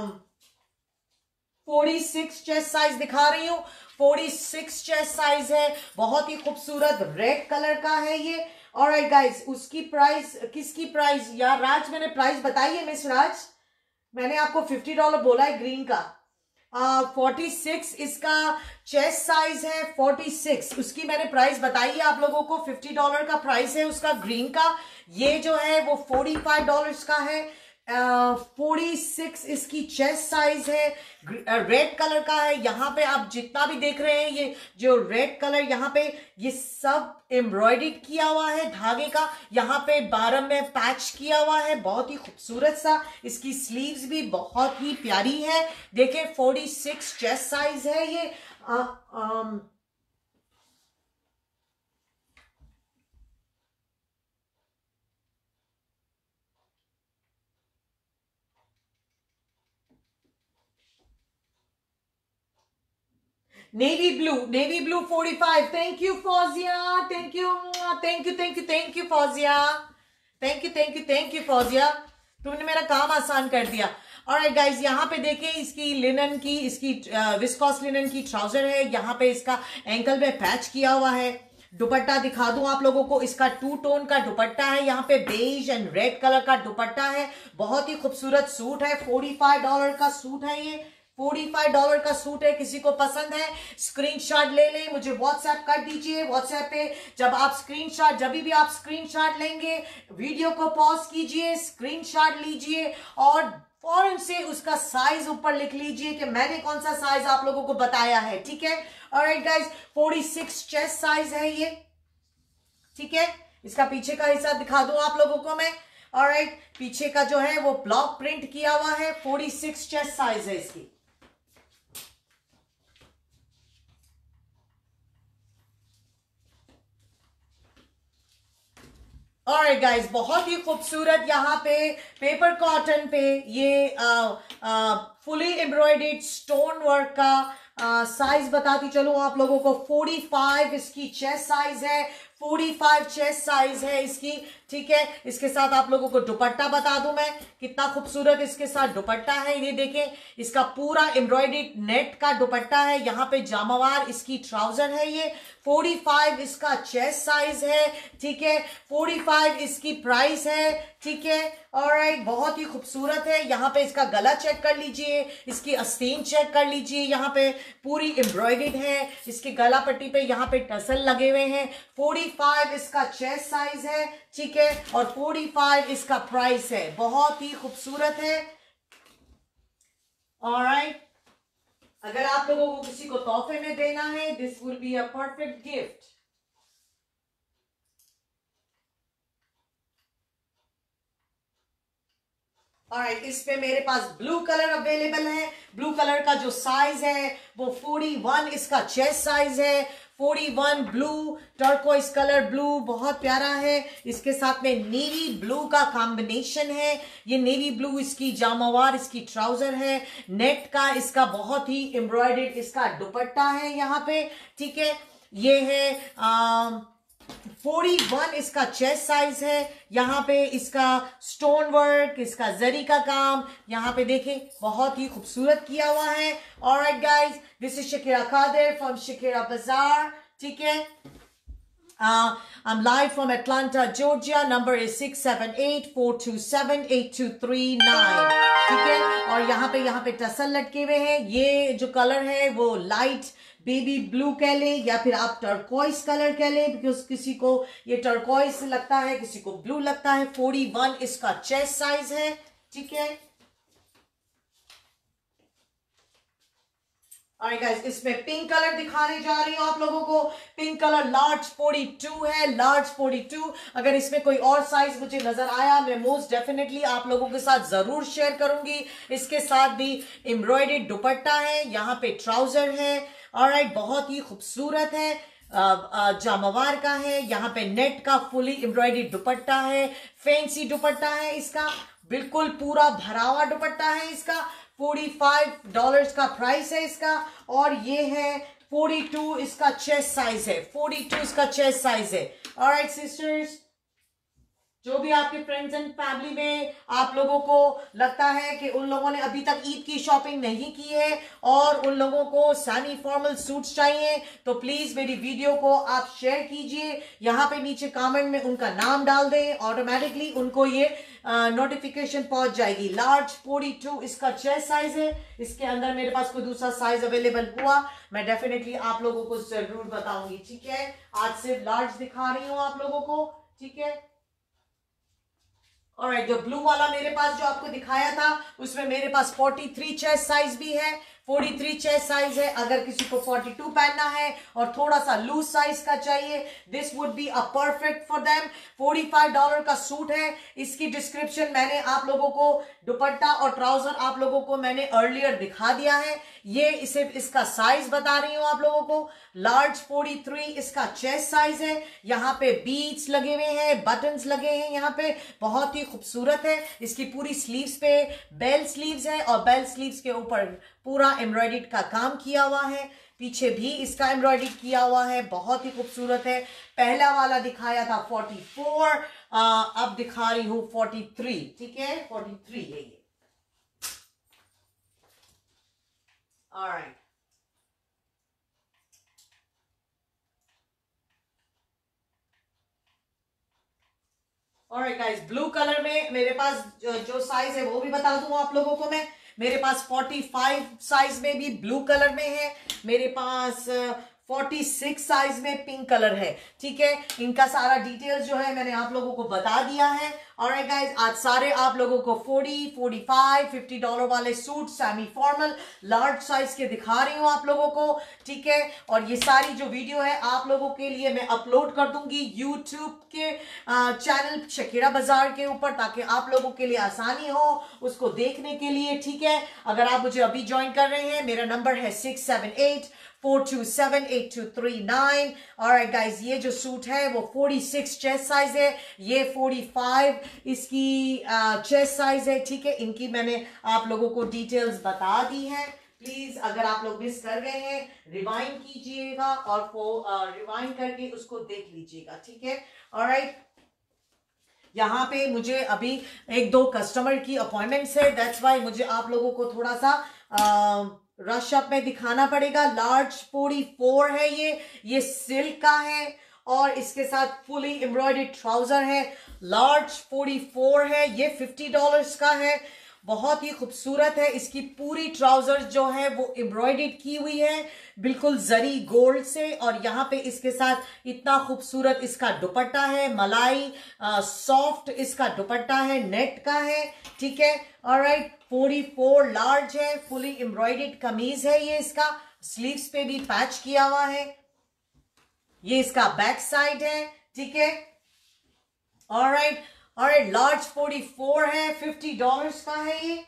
फोर्टी सिक्स चेस्ट साइज दिखा रही हूं। फोर्टी सिक्स चेस्ट साइज है, बहुत ही खूबसूरत रेड कलर का है ये। ऑलराइट गाइस, उसकी प्राइस, किसकी प्राइस यार राज, मैंने प्राइस बताई है मिस राज, मैंने आपको फिफ्टी डॉलर बोला है ग्रीन का। फोर्टी सिक्स इसका चेस्ट साइज है, फोर्टी सिक्स उसकी मैंने प्राइस बताई है आप लोगों को, फिफ्टी डॉलर का प्राइस है उसका ग्रीन का। ये जो है वो फोर्टी फाइव डॉलर का है। फोर्टी सिक्स इसकी चेस्ट साइज है, रेड कलर का है। यहाँ पे आप जितना भी देख रहे हैं ये जो रेड कलर यहाँ पे ये सब एम्ब्रॉयडर्ड किया हुआ है धागे का, यहाँ पे बारम में पैच किया हुआ है, बहुत ही खूबसूरत सा। इसकी स्लीव्स भी बहुत ही प्यारी है। देखें फोर्टी सिक्स चेस्ट साइज है ये। आ, आम, navy blue, navy blue forty five. Thank you Fauzia, thank you thank you thank you thank you Fauzia, thank you thank you thank you Fauzia, तुमने मेरा काम आसान कर दिया। ऑलराइट गाइस, यहाँ पे देखें इसकी लिनन की, इसकी विस्कोस लिनन की ट्राउजर है, यहाँ पे इसका एंकल में पैच किया हुआ है। दुपट्टा दिखा दूं आप लोगों को, इसका टू टोन का दुपट्टा है, यहाँ पे बेज एंड रेड कलर का दुपट्टा है। बहुत ही खूबसूरत सूट है, फोर्टी फाइव डॉलर का सूट है ये, फोर्टी फाइव डॉलर का सूट है। किसी को पसंद है स्क्रीनशॉट ले लें, मुझे व्हाट्सएप कर दीजिए। व्हाट्सएप पे जब आप स्क्रीनशॉट, जब भी आप स्क्रीनशॉट लेंगे वीडियो को पॉज कीजिए, स्क्रीनशॉट लीजिए और फौरन से उसका साइज ऊपर लिख लीजिए कि मैंने कौन सा साइज आप लोगों को बताया है, ठीक है। Alright guys, forty six chest size है ये, ठीक है। इसका पीछे का हिस्सा दिखा दूं आप लोगों को मैं। ऑलराइट, पीछे का जो है वो ब्लॉक प्रिंट किया हुआ है, फोर्टी सिक्स चेस्ट साइज है इसकी। ऑलराइट गाइस, बहुत ही खूबसूरत यहाँ पे पेपर कॉटन पे ये फुली एम्ब्रॉयडर्ड स्टोन वर्क का साइज बताती चलूं आप लोगों को। फोर्टी फाइव इसकी चेस्ट साइज है, फोर्टी फाइव चेस्ट साइज है इसकी, ठीक है। इसके साथ आप लोगों को दुपट्टा बता दूं मैं, कितना खूबसूरत इसके साथ दुपट्टा है। ये देखें, इसका पूरा एम्ब्रॉयडर्ड नेट का दुपट्टा है, यहाँ पे जामावार इसकी ट्राउजर है ये। फोर्टी फाइव इसका चेस्ट साइज है, ठीक है। फोर्टी फाइव इसकी प्राइस है, ठीक है। ऑलराइट, बहुत ही खूबसूरत है। यहाँ पे इसका गला चेक कर लीजिए, इसकी आस्तीन चेक कर लीजिए, यहाँ पे पूरी एम्ब्रॉयडर्ड है। इसके गला पट्टी पे यहाँ पे टसल लगे हुए हैं। फोर्टी फाइव इसका चेस्ट साइज है, ठीक है, और फोर्टी फाइव इसका प्राइस है। बहुत ही खूबसूरत है। ऑलराइट, अगर आप लोगों को किसी को तोहफे में देना है, this will be a perfect gift. Alright, इस पे मेरे पास ब्लू कलर अवेलेबल है। ब्लू कलर का जो साइज है वो फोर्टी वन इसका चेस्ट साइज है। Forty one blue, turquoise colour blue, बहुत प्यारा है। इसके साथ में नेवी ब्लू का कॉम्बिनेशन है। ये नेवी ब्लू इसकी जामावार इसकी ट्राउजर है। नेट का इसका बहुत ही एम्ब्रॉयडर्ड इसका दुपट्टा है यहाँ पे, ठीक है। ये है आ, फोर्टी वन इसका चेस्ट साइज है। यहाँ पे इसका स्टोन वर्क, इसका जरी का काम यहाँ पे देखें बहुत ही खूबसूरत किया हुआ है। Alright guys, this is Shakira Qadir from Shakira Bazaar, ठीक है। Uh, I'm live from Atlanta, Georgia. Number is six seven eight, four two seven, eight two three nine. ठीक है, और यहाँ पे यहाँ पे टसल लटके हुए हैं। ये जो कलर है वो लाइट बेबी ब्लू कह ले या फिर आप टर्कोइस कलर कह ले, बिकॉज किसी को ये टर्कोइस लगता है, किसी को ब्लू लगता है। फोर्टी वन इसका चेस्ट साइज है, ठीक है। Alright guys, इसमें पिंक कलर दिखाने जा रही हूँ आप लोगों को। Pink colour large forty two है, लार्ज फोर्टी टू। अगर इसमें कोई और साइज मुझे नजर आया मैं मोस्ट डेफिनेटली आप लोगों के साथ जरूर शेयर करूंगी। इसके साथ भी एम्ब्रॉयडर्ड दुपट्टा है, यहाँ पे ट्राउजर है। ऑलराइट, बहुत ही खूबसूरत है, जामावार का है। यहाँ पे नेट का फुली एम्ब्रॉयडर्ड दुपट्टा है, फैंसी दुपट्टा है इसका। बिल्कुल पूरा भरा हुआ दुपट्टा है इसका। फोर्टी फाइव डॉलर्स का प्राइस है इसका। और ये है फोर्टी टू इसका चेस्ट साइज है, फोर्टी टू इसका चेस्ट साइज है। ऑलराइट सिस्टर्स, जो भी आपके फ्रेंड्स एंड फैमिली में आप लोगों को लगता है कि उन लोगों ने अभी तक ईद की शॉपिंग नहीं की है और उन लोगों को सेमी फॉर्मल सूट्स चाहिए, तो प्लीज मेरी वीडियो को आप शेयर कीजिए। यहाँ पे नीचे कमेंट में उनका नाम डाल दें, ऑटोमेटिकली उनको ये नोटिफिकेशन पहुंच जाएगी। लार्ज फोर्टी टू इसका चेस्ट साइज है। इसके अंदर मेरे पास कोई दूसरा साइज अवेलेबल हुआ मैं डेफिनेटली आप लोगों को जरूर बताऊंगी, ठीक है। आज सिर्फ लार्ज दिखा रही हूँ आप लोगों को, ठीक है। ऑलराइट, जो ब्लू वाला मेरे पास जो आपको दिखाया था उसमें मेरे पास फोर्टी थ्री चेस्ट साइज भी है, फोर्टी थ्री चेस्ट साइज है। अगर किसी को फोर्टी टू पहनना है और थोड़ा सा लूज साइज का चाहिए, this would be a perfect for them. Forty five dollar का सूट है। इसकी डिस्क्रिप्शन मैंने आप लोगों को, दुपट्टा और ट्राउजर आप लोगों को मैंने अर्लियर दिखा दिया है। ये सिर्फ इसका साइज बता रही हूं आप लोगों को। लार्ज फोर्टी थ्री इसका चेस्ट साइज है। यहाँ पे बीड्स लगे हुए हैं, बटन्स लगे हैं, यहाँ पे बहुत ही खूबसूरत है। इसकी पूरी स्लीव्स पे बेल स्लीव्स है और बेल स्लीव्स के ऊपर पूरा एम्ब्रॉयडरी का काम किया हुआ है। पीछे भी इसका एम्ब्रॉयडरी किया हुआ है, बहुत ही खूबसूरत है। पहला वाला दिखाया था फोर्टी फोर, अब दिखा रही हूं फोर्टी थ्री, ठीक है। फोर्टी थ्री है ये। Alright, alright guys, blue colour में मेरे पास जो, जो साइज है वो भी बता दूं आप लोगों को मैं। मेरे पास फोर्टी फाइव साइज में भी ब्लू कलर में है। मेरे पास फोर्टी सिक्स साइज में पिंक कलर है, ठीक है। इनका सारा डिटेल्स जो है मैंने आप लोगों को बता दिया है। ऑलराइट गाइस, आज सारे आप लोगों को forty, forty five, fifty dollar वाले suit semi formal large size के दिखा रही हूं आप लोगों को, ठीक है। और ये सारी जो वीडियो है आप लोगों के लिए मैं अपलोड कर दूंगी यूट्यूब के चैनल शकीरा बाजार के ऊपर, ताकि आप लोगों के लिए आसानी हो उसको देखने के लिए, ठीक है। अगर आप मुझे अभी ज्वाइन कर रहे हैं, मेरा नंबर है six seven eight four two seven eight two three nine. Alright guys, ये जो सूट है वो फोर्टी सिक्स चेस्ट साइज है, ये फोर्टी फाइव इसकी चेस्ट साइज है, ठीक है। इनकी मैंने आप लोगों को डिटेल्स बता दी है। प्लीज अगर आप लोग मिस कर गए हैं, रिवाइंड कीजिएगा और वो रिवाइंड करके उसको देख लीजिएगा, ठीक है। ऑलराइट, यहाँ पे मुझे अभी एक दो कस्टमर की अपॉइंटमेंट्स है, दैट्स वाई मुझे आप लोगों को थोड़ा सा आ, रश अप में दिखाना पड़ेगा। लार्ज फोर्टी फोर है ये ये सिल्क का है और इसके साथ फुली एम्ब्रॉयडर्ड ट्राउजर है। लार्ज फोर्टी फोर है, ये फिफ्टी डॉलर्स का है, बहुत ही खूबसूरत है। इसकी पूरी ट्राउजर जो है वो एम्ब्रॉयडर्ड की हुई है बिल्कुल जरी गोल्ड से, और यहाँ पे इसके साथ इतना खूबसूरत इसका दुपट्टा है, मलाई सॉफ्ट इसका दुपट्टा है, नेट का है, ठीक है। ऑलराइट, फोर्टी फोर लार्ज है, फुली एम्ब्रॉयडर्ड कमीज है ये। इसका स्लीव्स पे भी पैच किया हुआ है। ये इसका बैक साइड है, ठीक है। Alright, alright, large forty four है, फिफ्टी डॉलर्स का है ये।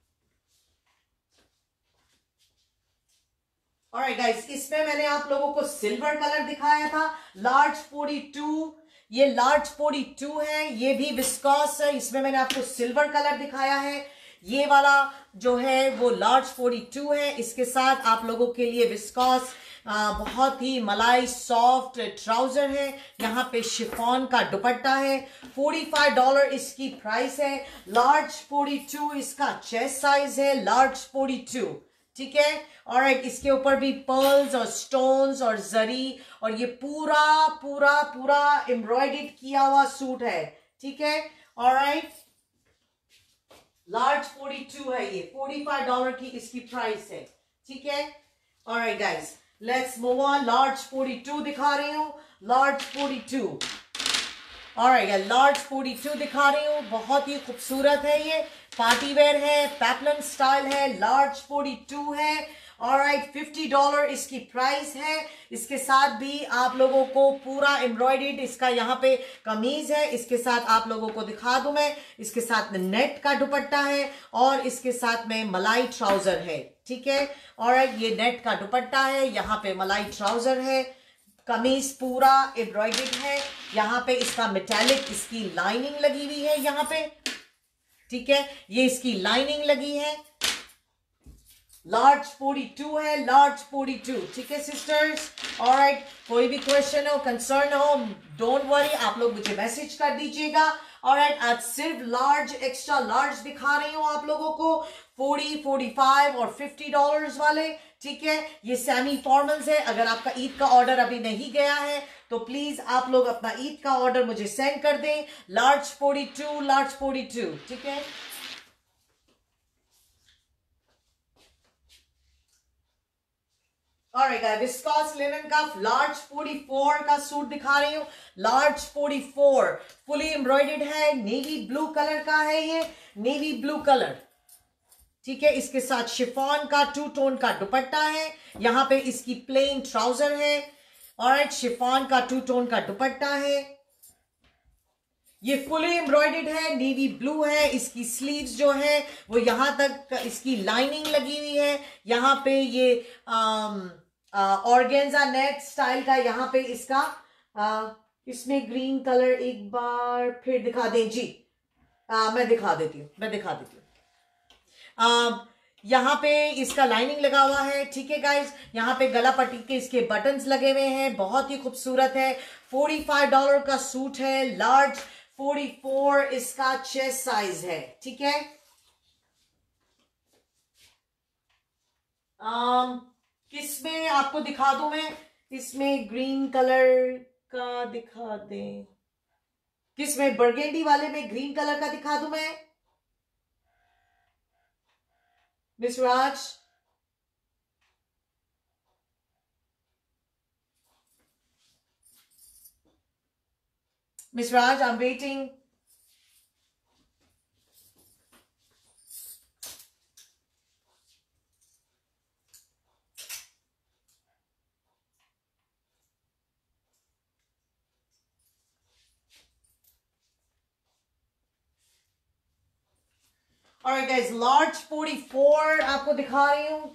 ऑलराइट गाइस, इसमें मैंने आप लोगों को सिल्वर कलर दिखाया था। लार्ज फोर्टी टू, ये लार्ज फोर्टी टू है, ये भी विस्कॉस है। इसमें मैंने आपको सिल्वर कलर दिखाया है। ये वाला जो है वो लार्ज फोर्टी टू है। इसके साथ आप लोगों के लिए विस्कॉस बहुत ही मलाई सॉफ्ट ट्राउजर है। यहाँ पे शिफॉन का दुपट्टा है। फोर्टी फाइव डॉलर इसकी प्राइस है। लार्ज फोर्टी टू इसका चेस्ट साइज है, लार्ज फोर्टी टू, ठीक है। ऑलराइट, इसके ऊपर भी पर्ल्स और स्टोन्स और जरी और ये पूरा पूरा पूरा एम्ब्रॉयडर्ड किया हुआ सूट है, ठीक है। ऑलराइट, लार्ज फोर्टी टू है ये, फोर्टी फाइव डॉलर की इसकी प्राइस है, ठीक है। Alright guys, let's move on. Large forty two दिखा रही हूँ, large forty two. Alright, large forty two दिखा रही हूँ, बहुत ही खूबसूरत है ये, पार्टी वेयर है, पैपलन स्टाइल है, लार्ज फोर्टी टू है। ऑलराइट, फिफ्टी डॉलर इसकी प्राइस है। इसके साथ भी आप लोगों को पूरा एम्ब्रॉयडर्ड इसका यहाँ पे कमीज है। इसके साथ आप लोगों को दिखा दूं मैं, इसके साथ में नेट का दुपट्टा है और इसके साथ में मलाई ट्राउजर है, ठीक है। ऑलराइट, ये नेट का दुपट्टा है, यहाँ पे मलाई ट्राउजर है, कमीज पूरा एम्ब्रॉयडर्ड है। यहाँ पे इसका मेटालिक इसकी लाइनिंग लगी हुई है यहाँ पे, ठीक है, ये इसकी लाइनिंग लगी है, लार्ज बयालीस है, लार्ज बयालीस, ठीक है सिस्टर्स। ऑलराइट, कोई भी क्वेश्चन हो, कंसर्न हो, डोंट वरी, आप लोग मुझे मैसेज कर दीजिएगा। ऑलराइट, आज सिर्फ लार्ज, एक्स्ट्रा लार्ज दिखा रही हूँ आप लोगों को, चालीस, पैंतालीस और पचास डॉलर्स वाले, ठीक है। ये सेमी फॉर्मल्स है। अगर आपका ईद का ऑर्डर अभी नहीं गया है तो प्लीज आप लोग अपना ईद का ऑर्डर मुझे सेंड कर दें, लार्ज बयालीस, लार्ज बयालीस, ठीक है। Alright guys, विस्कॉस लिनन का लार्ज चौवालीस का सूट दिखा रही हूँ, लार्ज चौवालीस, फुली एम्ब्रॉयडर्ड है, नेवी ब्लू कलर का है, ये नेवी ब्लू कलर, ठीक है। इसके साथ शिफॉन का टू टोन का दुपट्टा है, यहाँ पे इसकी प्लेन ट्राउजर है। ऑलराइट, शिफॉन का टू टोन का दुपट्टा है, ये फुली एम्ब्रॉयडर्ड है, नेवी ब्लू है। इसकी स्लीव्स जो है वो यहां तक इसकी लाइनिंग लगी हुई है, यहाँ पे ये ऑर्गेन्जा नेट स्टाइल का, यहाँ पे इसका आ, इसमें ग्रीन कलर एक बार फिर दिखा दें जी। आ, मैं दिखा देती हूँ मैं दिखा देती हूँ यहाँ पे इसका लाइनिंग लगा हुआ है, ठीक है गाइज। यहाँ पे गला पट्टी के इसके बटन्स लगे हुए हैं, बहुत ही खूबसूरत है। पैंतालीस डॉलर का सूट है, लार्ज चौवालीस इसका चेस्ट साइज है, ठीक है। um, किसमें आपको दिखा दूं मैं, इसमें ग्रीन कलर का दिखा दें, किसमें बर्गेंडी वाले में ग्रीन कलर का दिखा दूं मैं, miss Raj? Miss Raj, I'm waiting. Alright guys, large चौवालीस आपको दिखा रही हूं।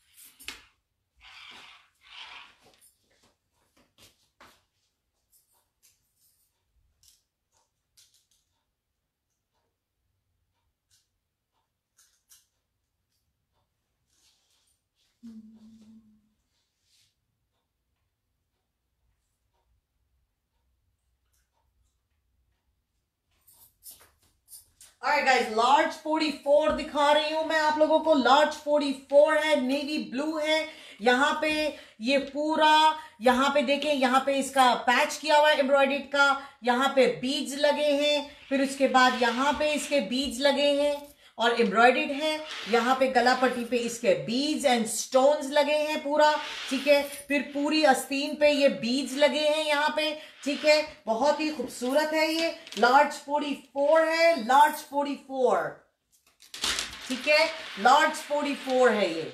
Alright guys, लार्ज चौवालीस दिखा रही हूं मैं आप लोगों को, लार्ज चौवालीस है, नेवी ब्लू है। यहाँ पे ये पूरा, यहाँ पे देखें, यहाँ पे इसका पैच किया हुआ है एम्ब्रॉयडर्ड का, यहाँ पे बीड्स लगे हैं, फिर उसके बाद यहाँ पे इसके बीड्स लगे हैं और एम्ब्रॉयडर्ड है। यहाँ पे गला पट्टी पे इसके बीड्स एंड स्टोन्स लगे हैं पूरा, ठीक है। फिर पूरी आस्तीन पे ये बीड्स लगे हैं यहाँ पे, ठीक है। बहुत ही खूबसूरत है ये, लार्ज चौवालीस है, लार्ज चौवालीस, ठीक है, लार्ज चौवालीस है ये।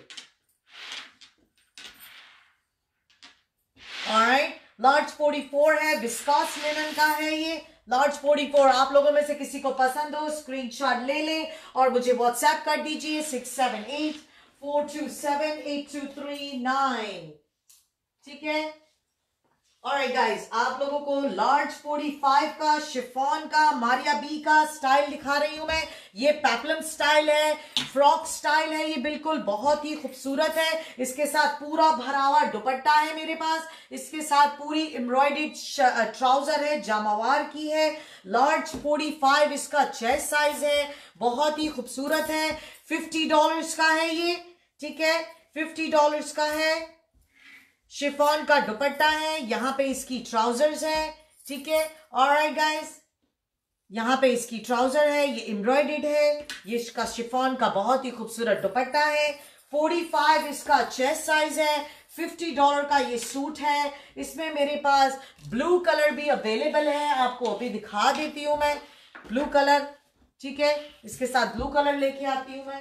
ऑलराइट, लार्ज चौवालीस है, विस्कॉस लिनन का है ये, लार्ज चौवालीस। आप लोगों में से किसी को पसंद हो स्क्रीनशॉट ले लें और मुझे व्हाट्सएप कर दीजिए six seven eight four two seven eight two three nine, ठीक है। ऑलराइट गाइस, आप लोगों को लार्ज पैंतालीस का शिफॉन का मारिया बी का स्टाइल दिखा रही हूं मैं। ये पेप्लम स्टाइल है, फ्रॉक स्टाइल है, ये बिल्कुल बहुत ही खूबसूरत है। इसके साथ पूरा भरा हुआ दुपट्टा है मेरे पास, इसके साथ पूरी एम्ब्रॉयडर्ड ट्राउजर है, जामावार की है। लार्ज पैंतालीस इसका चेस्ट साइज है, बहुत ही खूबसूरत है। फिफ्टी डॉलर्स का है ये, ठीक है, फिफ्टी डॉलर्स का है। शिफॉन का दुपट्टा है, यहाँ पे इसकी ट्राउजर्स है, ठीक है। ऑलराइट गाइस, यहाँ पे इसकी ट्राउजर है, ये एम्ब्रॉयडर्ड है, ये इसका शिफॉन का बहुत ही खूबसूरत दुपट्टा है। पैंतालीस इसका चेस्ट साइज है, फिफ्टी डॉलर का ये सूट है। इसमें मेरे पास ब्लू कलर भी अवेलेबल है, आपको अभी दिखा देती हूं मैं ब्लू कलर, ठीक है। इसके साथ ब्लू कलर लेके आती हूं मैं।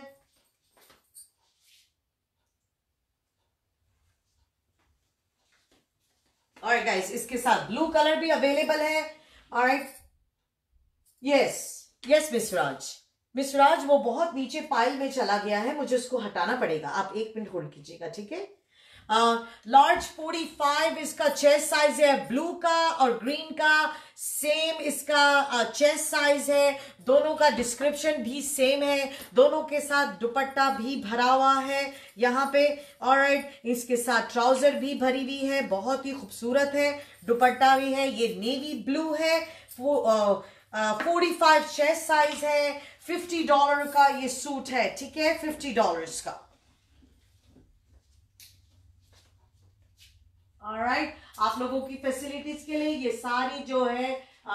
ऑलराइट गाइस, इसके साथ ब्लू कलर भी अवेलेबल है। Alright, yes yes miss Raj, miss Raj वो बहुत नीचे पाइल में चला गया है, मुझे उसको हटाना पड़ेगा, आप एक मिनट होल्ड कीजिएगा, ठीक है। लार्ज फोर्टी फाइव इसका चेस्ट साइज है, ब्लू का और ग्रीन का सेम इसका चेस्ट साइज है, दोनों का डिस्क्रिप्शन भी सेम है, दोनों के साथ दुपट्टा भी भरा हुआ है यहाँ पे। ऑलराइट, इसके साथ ट्राउजर भी भरी हुई है, बहुत ही खूबसूरत है, दुपट्टा भी है, ये नेवी ब्लू है, फोर्टी फाइव चेस्ट साइज है, फिफ्टी डॉलर का ये सूट है, ठीक है, फिफ्टी डॉलर्स का। ऑलराइट, आप लोगों की फैसिलिटीज के लिए ये सारी जो है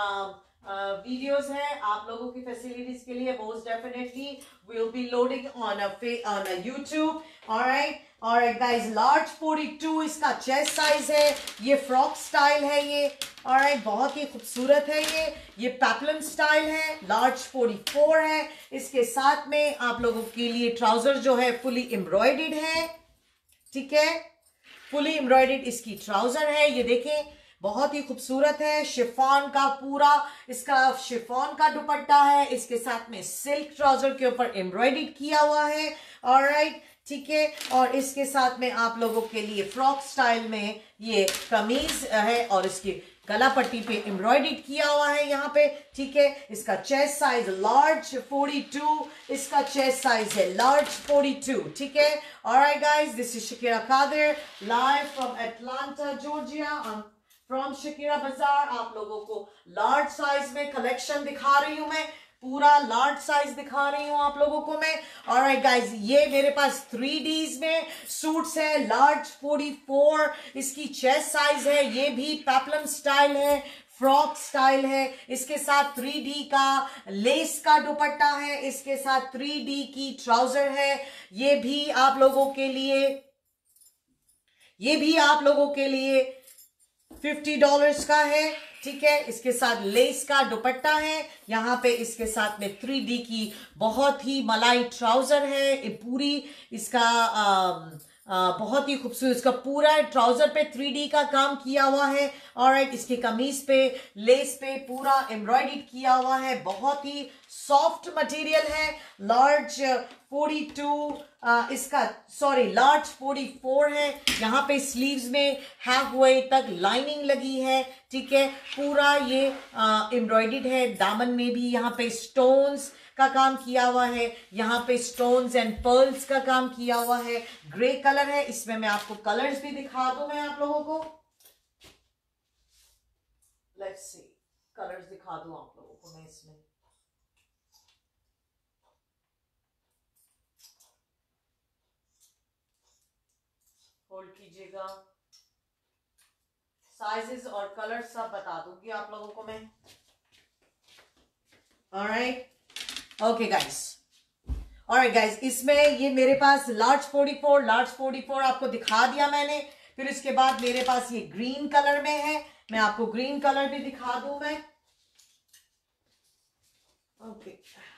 वीडियोस है, आप लोगों की फैसिलिटीज के लिए most definitely will be loading on a on a YouTube. Alright, alright guys, large forty two इसका चेस्ट साइज है, ये फ्रॉक स्टाइल है ये। ऑलराइट, बहुत ही खूबसूरत है ये ये पैपलम स्टाइल है, लार्ज फोर्टी फोर है, इसके साथ में आप लोगों के लिए ट्राउजर जो है फुली एम्ब्रॉयडर्ड है, ठीक है, फुली एम्ब्रॉयडर्ड इसकी ट्राउजर है, ये देखें बहुत ही खूबसूरत है, शिफॉन का पूरा इसका शिफॉन का दुपट्टा है, इसके साथ में सिल्क ट्राउजर के ऊपर एम्ब्रॉयडर्ड किया हुआ है। ऑलराइट, ठीक है, और इसके साथ में आप लोगों के लिए फ्रॉक स्टाइल में ये कमीज है और इसकी गला पट्टी पे एम्ब्रॉयडर्ड किया हुआ है यहाँ पे, ठीक है। इसका chest size large forty two, इसका चेस्ट साइज है लार्ज फोर्टी टू, ठीक है। Alright guys, this is Shakira Qadir live from Atlanta Georgia from Shakira Bazaar. आप लोगों को लार्ज साइज में कलेक्शन दिखा रही हूं मैं, पूरा लार्ज साइज दिखा रही हूं आप लोगों को मैं। ऑलराइट गाइस, ये मेरे पास थ्री डीज में सूट्स है, लार्ज फोर्टी फोर इसकी चेस्ट साइज है, ये भी पेप्लम स्टाइल है, फ्रॉक स्टाइल है, इसके साथ थ्री डी का लेस का दुपट्टा है, इसके साथ थ्री डी की ट्राउजर है, ये भी आप लोगों के लिए ये भी आप लोगों के लिए फिफ्टी डॉलर्स का है, ठीक है। इसके साथ लेस का दुपट्टा है, यहाँ पे इसके साथ में थ्री डी की बहुत ही मलाई ट्राउजर है, ये पूरी इसका आ, आ, बहुत ही खूबसूरत, इसका पूरा ट्राउजर पे थ्री डी का काम किया हुआ है। ऑलराइट, इसकी कमीज पे लेस पे पूरा एम्ब्रॉयडर्ड किया हुआ है, बहुत ही सॉफ्ट मटेरियल है। लार्ज फोर्टी टू इसका सॉरी लार्ज फोर्टी फोर है, यहाँ पे स्लीव्स में हाफ वे तक लाइनिंग लगी है, ठीक है, पूरा ये एम्ब्रॉयडर्ड है, दामन में भी यहाँ पे स्टोन्स का काम किया हुआ है, यहाँ पे स्टोन्स एंड पर्ल्स का काम किया हुआ है, ग्रे कलर है, इसमें मैं आपको कलर्स भी दिखा दूं मैं आप लोगों को, लेट्स सी कलर्स दिखा दूं आप लोगों को मैं इसमें। होल्ड कीजिएगा, साइजेस और कलर सब बता दूंगी आप लोगों को मैं। Alright, okay guys, alright guys, इसमें ये मेरे पास large forty four large forty four आपको दिखा दिया मैंने, फिर इसके बाद मेरे पास ये ग्रीन कलर में है, मैं आपको ग्रीन कलर भी दिखा दूं मैं। Okay,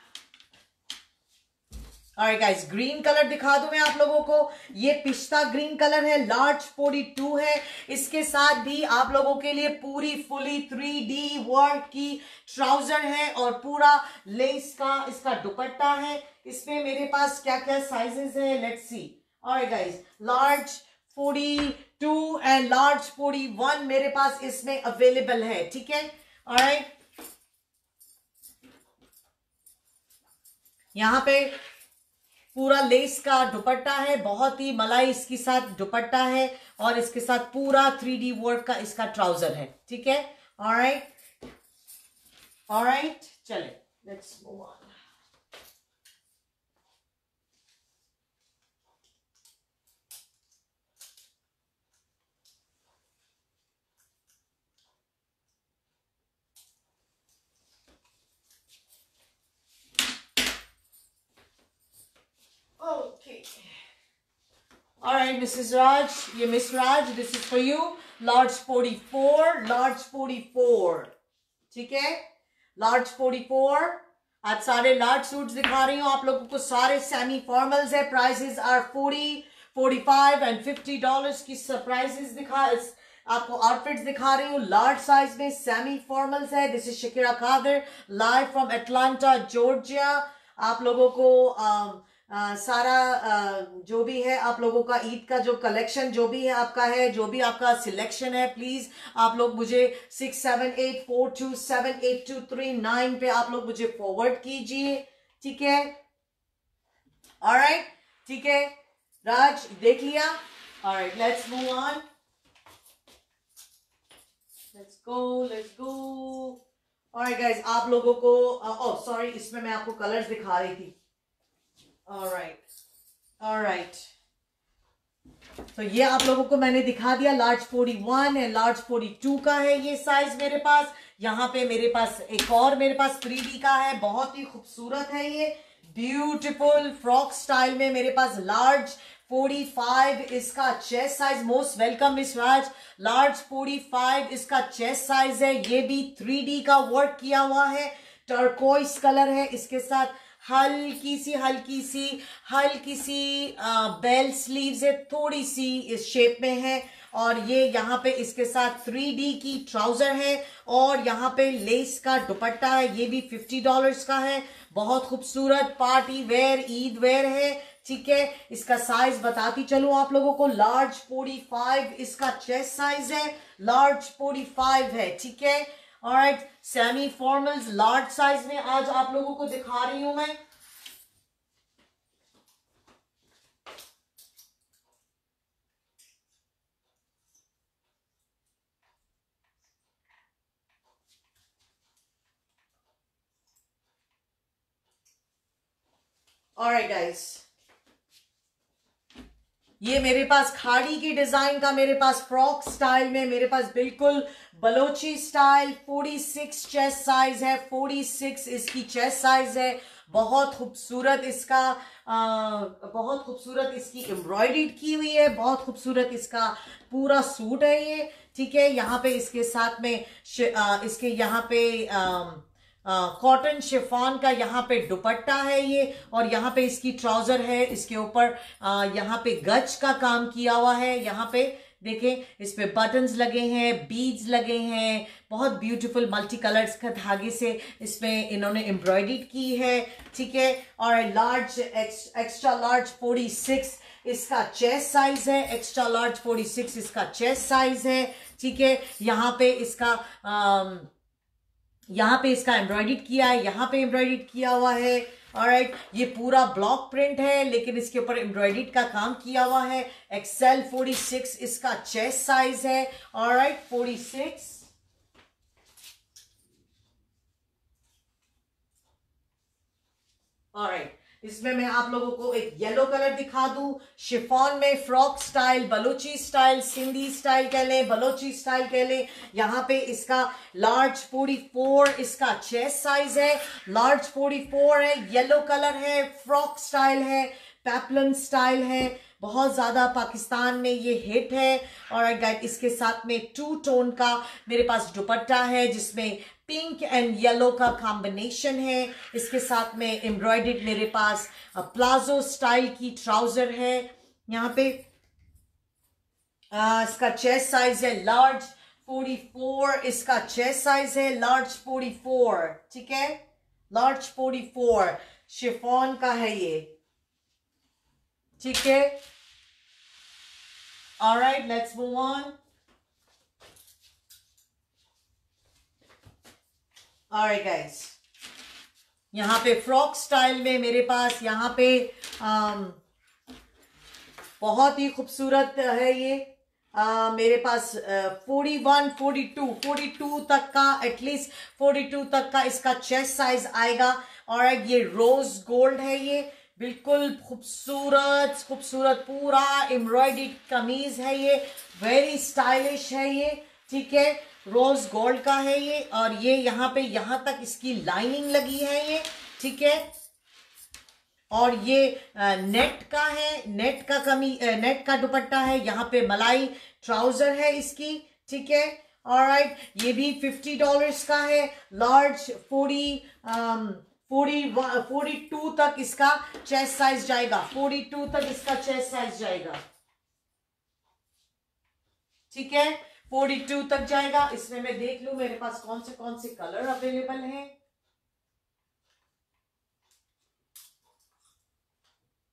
alright guys, green colour दिखा दूं मैं आप लोगों को, ये पिस्ता ग्रीन कलर है, लार्ज फोर्टी टू है, इसके साथ भी आप लोगों के लिए पूरी फुली थ्री डी वर्क की ट्राउजर है और पूरा लेस का इसका दुपट्टा है। इसमें मेरे पास क्या क्या साइजेस है, let's see. Alright guys, large forty two and large forty one मेरे पास इसमें अवेलेबल है, ठीक है। ऑलराइट, यहां पे पूरा लेस का दुपट्टा है, बहुत ही मलाई इसके साथ दुपट्टा है और इसके साथ पूरा थ्री डी वर्क का इसका ट्राउजर है, ठीक है। ऑलराइट, ऑलराइट, चले let's move on. Okay. All right, Missus Raj, ये Miss Raj, this is for you. Large forty four, large forty four, ठीक है, large फोर्टी फोर। आज सारे लार्ज सूट्स दिखा रही हूँ आप लोगों को, सारे सेमी फॉर्मल्स है, prices are forty, forty five and fifty dollars की सरप्राइजेस दिखा आपको आउटफिट्स दिखा रही हूँ, लार्ज साइज में सेमी फॉर्मल्स है। This is Shakira Qadir live from Atlanta Georgia. आप लोगों को आ, सारा आ, जो भी है आप लोगों का ईद का जो कलेक्शन जो भी है आपका है, जो भी आपका सिलेक्शन है, प्लीज आप लोग मुझे six seven eight four two seven eight two three nine पे आप लोग मुझे फॉरवर्ड कीजिए, ठीक है। ऑलराइट, ठीक है राज, देख लिया। Alright, let's move on, let's go let's go. Alright guys, आप लोगों को ओह सॉरी, इसमें मैं आपको कलर्स दिखा रही थी। ऑलराइट ऑलराइट, तो ये आप लोगों को मैंने दिखा दिया, लार्ज फोर्टी वन है, लार्ज फोर्टी टू का है ये साइज मेरे पास। यहाँ पे मेरे पास एक और मेरे पास थ्री डी का है, बहुत ही खूबसूरत है ये, ब्यूटीफुल फ्रॉक स्टाइल में मेरे पास लार्ज फोर्टी फाइव इसका chest size. Most welcome miss Raj, large forty five इसका चेस्ट साइज है। ये भी थ्री डी का वर्क किया हुआ है, टर्कोइस कलर है, इसके साथ हल्की सी हल्की सी हल्की सी बेल स्लीव्स है, थोड़ी सी इस शेप में है। और ये यहाँ पे इसके साथ थ्री डी की ट्राउजर है, और यहाँ पे लेस का दुपट्टा है, ये भी फिफ्टी डॉलर्स का है। बहुत खूबसूरत पार्टी वेयर ईद वेयर है, ठीक है। इसका साइज बताती चलूं आप लोगों को, लार्ज फोर्टी फाइव इसका चेस्ट साइज है, लार्ज फोर्टी फाइव है, ठीक है। Alright, semi formals large size में आज आप लोगों को दिखा रही हूं मैं। ऑलराइट गाइस, ये मेरे पास खाड़ी की डिजाइन का मेरे पास फ्रॉक स्टाइल में मेरे पास बिल्कुल Balochi style forty six chest size है, फोर्टी सिक्स इसकी चेस्ट साइज है। बहुत खूबसूरत इसका आ, बहुत खूबसूरत इसकी एम्ब्रॉयडरी की हुई है, बहुत खूबसूरत इसका पूरा सूट है ये, ठीक है। यहाँ पे इसके साथ में आ, इसके यहाँ पे आ, कॉटन शिफॉन का यहाँ पे दुपट्टा है ये, और यहाँ पे इसकी ट्राउजर है, इसके ऊपर यहाँ पे गज का काम किया हुआ है। यहाँ पे देखें, इस पे बटन्स लगे हैं, बीड्स लगे हैं, बहुत ब्यूटीफुल मल्टी कलर्स का धागे से इसमें इन्होंने एम्ब्रॉयडरी की है, ठीक है। और large extra large forty six इसका चेस्ट साइज है, एक्स्ट्रा लार्ज फोर्टी सिक्स इसका चेस्ट साइज है, ठीक है। यहाँ पे इसका आ, यहाँ पे इसका एम्ब्रॉयडरी किया है, यहाँ पे एम्ब्रॉयडरी किया हुआ है। ऑलराइट, ये पूरा ब्लॉक प्रिंट है, लेकिन इसके ऊपर एम्ब्रॉयडरी का काम किया हुआ है। एक्सेल फोर्टी सिक्स इसका चेस्ट साइज है। Alright, forty six. ऑलराइट, इसमें मैं आप लोगों को एक येलो कलर दिखा दूं, शिफॉन में frock style, Balochi style, Sindhi style कह लें, बलोची स्टाइल कह लें। यहाँ पे इसका लार्ज फोर्टी फोर इसका चेस्ट साइज है, लार्ज फोर्टी फोर है, येलो कलर है, फ्रॉक स्टाइल है, पेपलन स्टाइल है, बहुत ज्यादा पाकिस्तान में ये हिट है। और गाइस, इसके साथ में टू टोन का मेरे पास दुपट्टा है, जिसमें पिंक एंड येलो का कॉम्बिनेशन है। इसके साथ में एम्ब्रॉयडर्ड मेरे पास प्लाजो स्टाइल की ट्राउजर है। यहाँ पे आ, इसका चेस्ट साइज है लार्ज फोर्टी फोर इसका चेस्ट साइज है, लार्ज फोर्टी फोर, ठीक है, लार्ज फोर्टी फोर शिफॉन का है ये, ठीक है। Alright, let's move on. Alright guys, यहाँ पे फ्रॉक स्टाइल में मेरे पास यहाँ पे आम, बहुत ही खूबसूरत है ये। आ, मेरे पास forty one forty two forty two तक का, एटलीस्ट फोर्टी टू तक का इसका चेस्ट साइज आएगा। और ये रोज गोल्ड है, ये बिल्कुल खूबसूरत खूबसूरत पूरा एम्ब्रॉयडरी कमीज है ये, वेरी स्टाइलिश है ये, ठीक है। रोज गोल्ड का है ये, और ये यहाँ पे यहाँ तक इसकी लाइनिंग लगी है ये, ठीक है। और ये नेट का है, नेट का कमी नेट का दुपट्टा है, यहाँ पे मलाई ट्राउजर है इसकी, ठीक है। ऑलराइट, ये भी फिफ्टी डॉलर्स का है, large forty forty forty two तक इसका चेस्ट साइज जाएगा, फोर्टी टू तक इसका चेस्ट साइज जाएगा, ठीक है, फोर्टी टू तक जाएगा। इसमें मैं देख लूं मेरे पास कौन से कौन से कलर अवेलेबल हैं।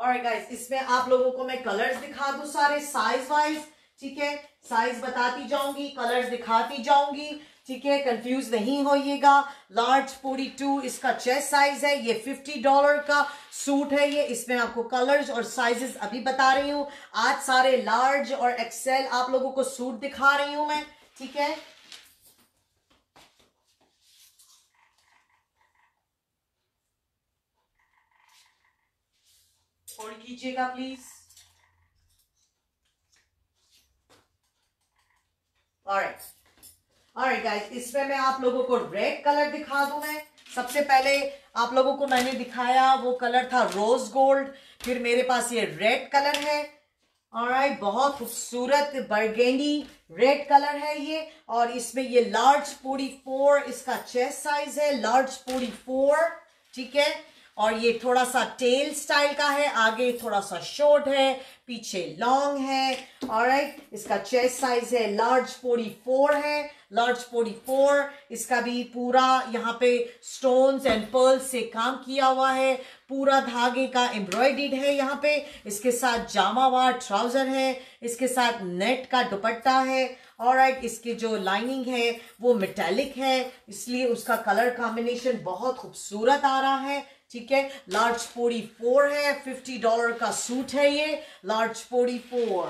और गाइस इसमें आप लोगों को मैं कलर्स दिखा दूं सारे साइज वाइज, ठीक है, साइज बताती जाऊंगी, कलर्स दिखाती जाऊंगी, ठीक है, कंफ्यूज नहीं होइएगा। लार्ज फोर्टी टू इसका चेस्ट साइज है, ये फिफ्टी डॉलर का सूट है ये। इसमें आपको कलर्स और साइजेस अभी बता रही हूँ। आज सारे लार्ज और एक्सेल आप लोगों को सूट दिखा रही हूं मैं, ठीक है। और कीजिएगा प्लीज। ऑलराइट ऑलराइट गाइस, इसमें मैं आप लोगों को रेड कलर दिखा दूं। मैं सबसे पहले आप लोगों को मैंने दिखाया वो कलर था रोज गोल्ड, फिर मेरे पास ये रेड कलर है। ऑलराइट, बहुत खूबसूरत बर्गेंडी रेड कलर है ये, और इसमें ये लार्ज फोर्टी फोर इसका चेस्ट साइज है, लार्ज फोर्टी फोर, ठीक है। और ये थोड़ा सा टेल स्टाइल का है, आगे थोड़ा सा शॉर्ट है, पीछे लॉन्ग है। ऑलराइट, इसका चेस्ट साइज है लार्ज फोर्टी फोर है, लार्ज फोर्टी फोर। इसका भी पूरा यहाँ पे स्टोन्स एंड पर्ल्स से काम किया हुआ है, पूरा धागे का एम्ब्रॉयडर्ड है यहाँ पे। इसके साथ जामावार ट्राउजर है, इसके साथ नेट का दुपट्टा है। ऑलराइट, इसकी जो लाइनिंग है वो मेटालिक है, इसलिए उसका कलर कॉम्बिनेशन बहुत खूबसूरत आ रहा है, ठीक है। लार्ज फोर्टी फोर है, फिफ्टी डॉलर का सूट है ये, लार्ज फोर्टी फोर।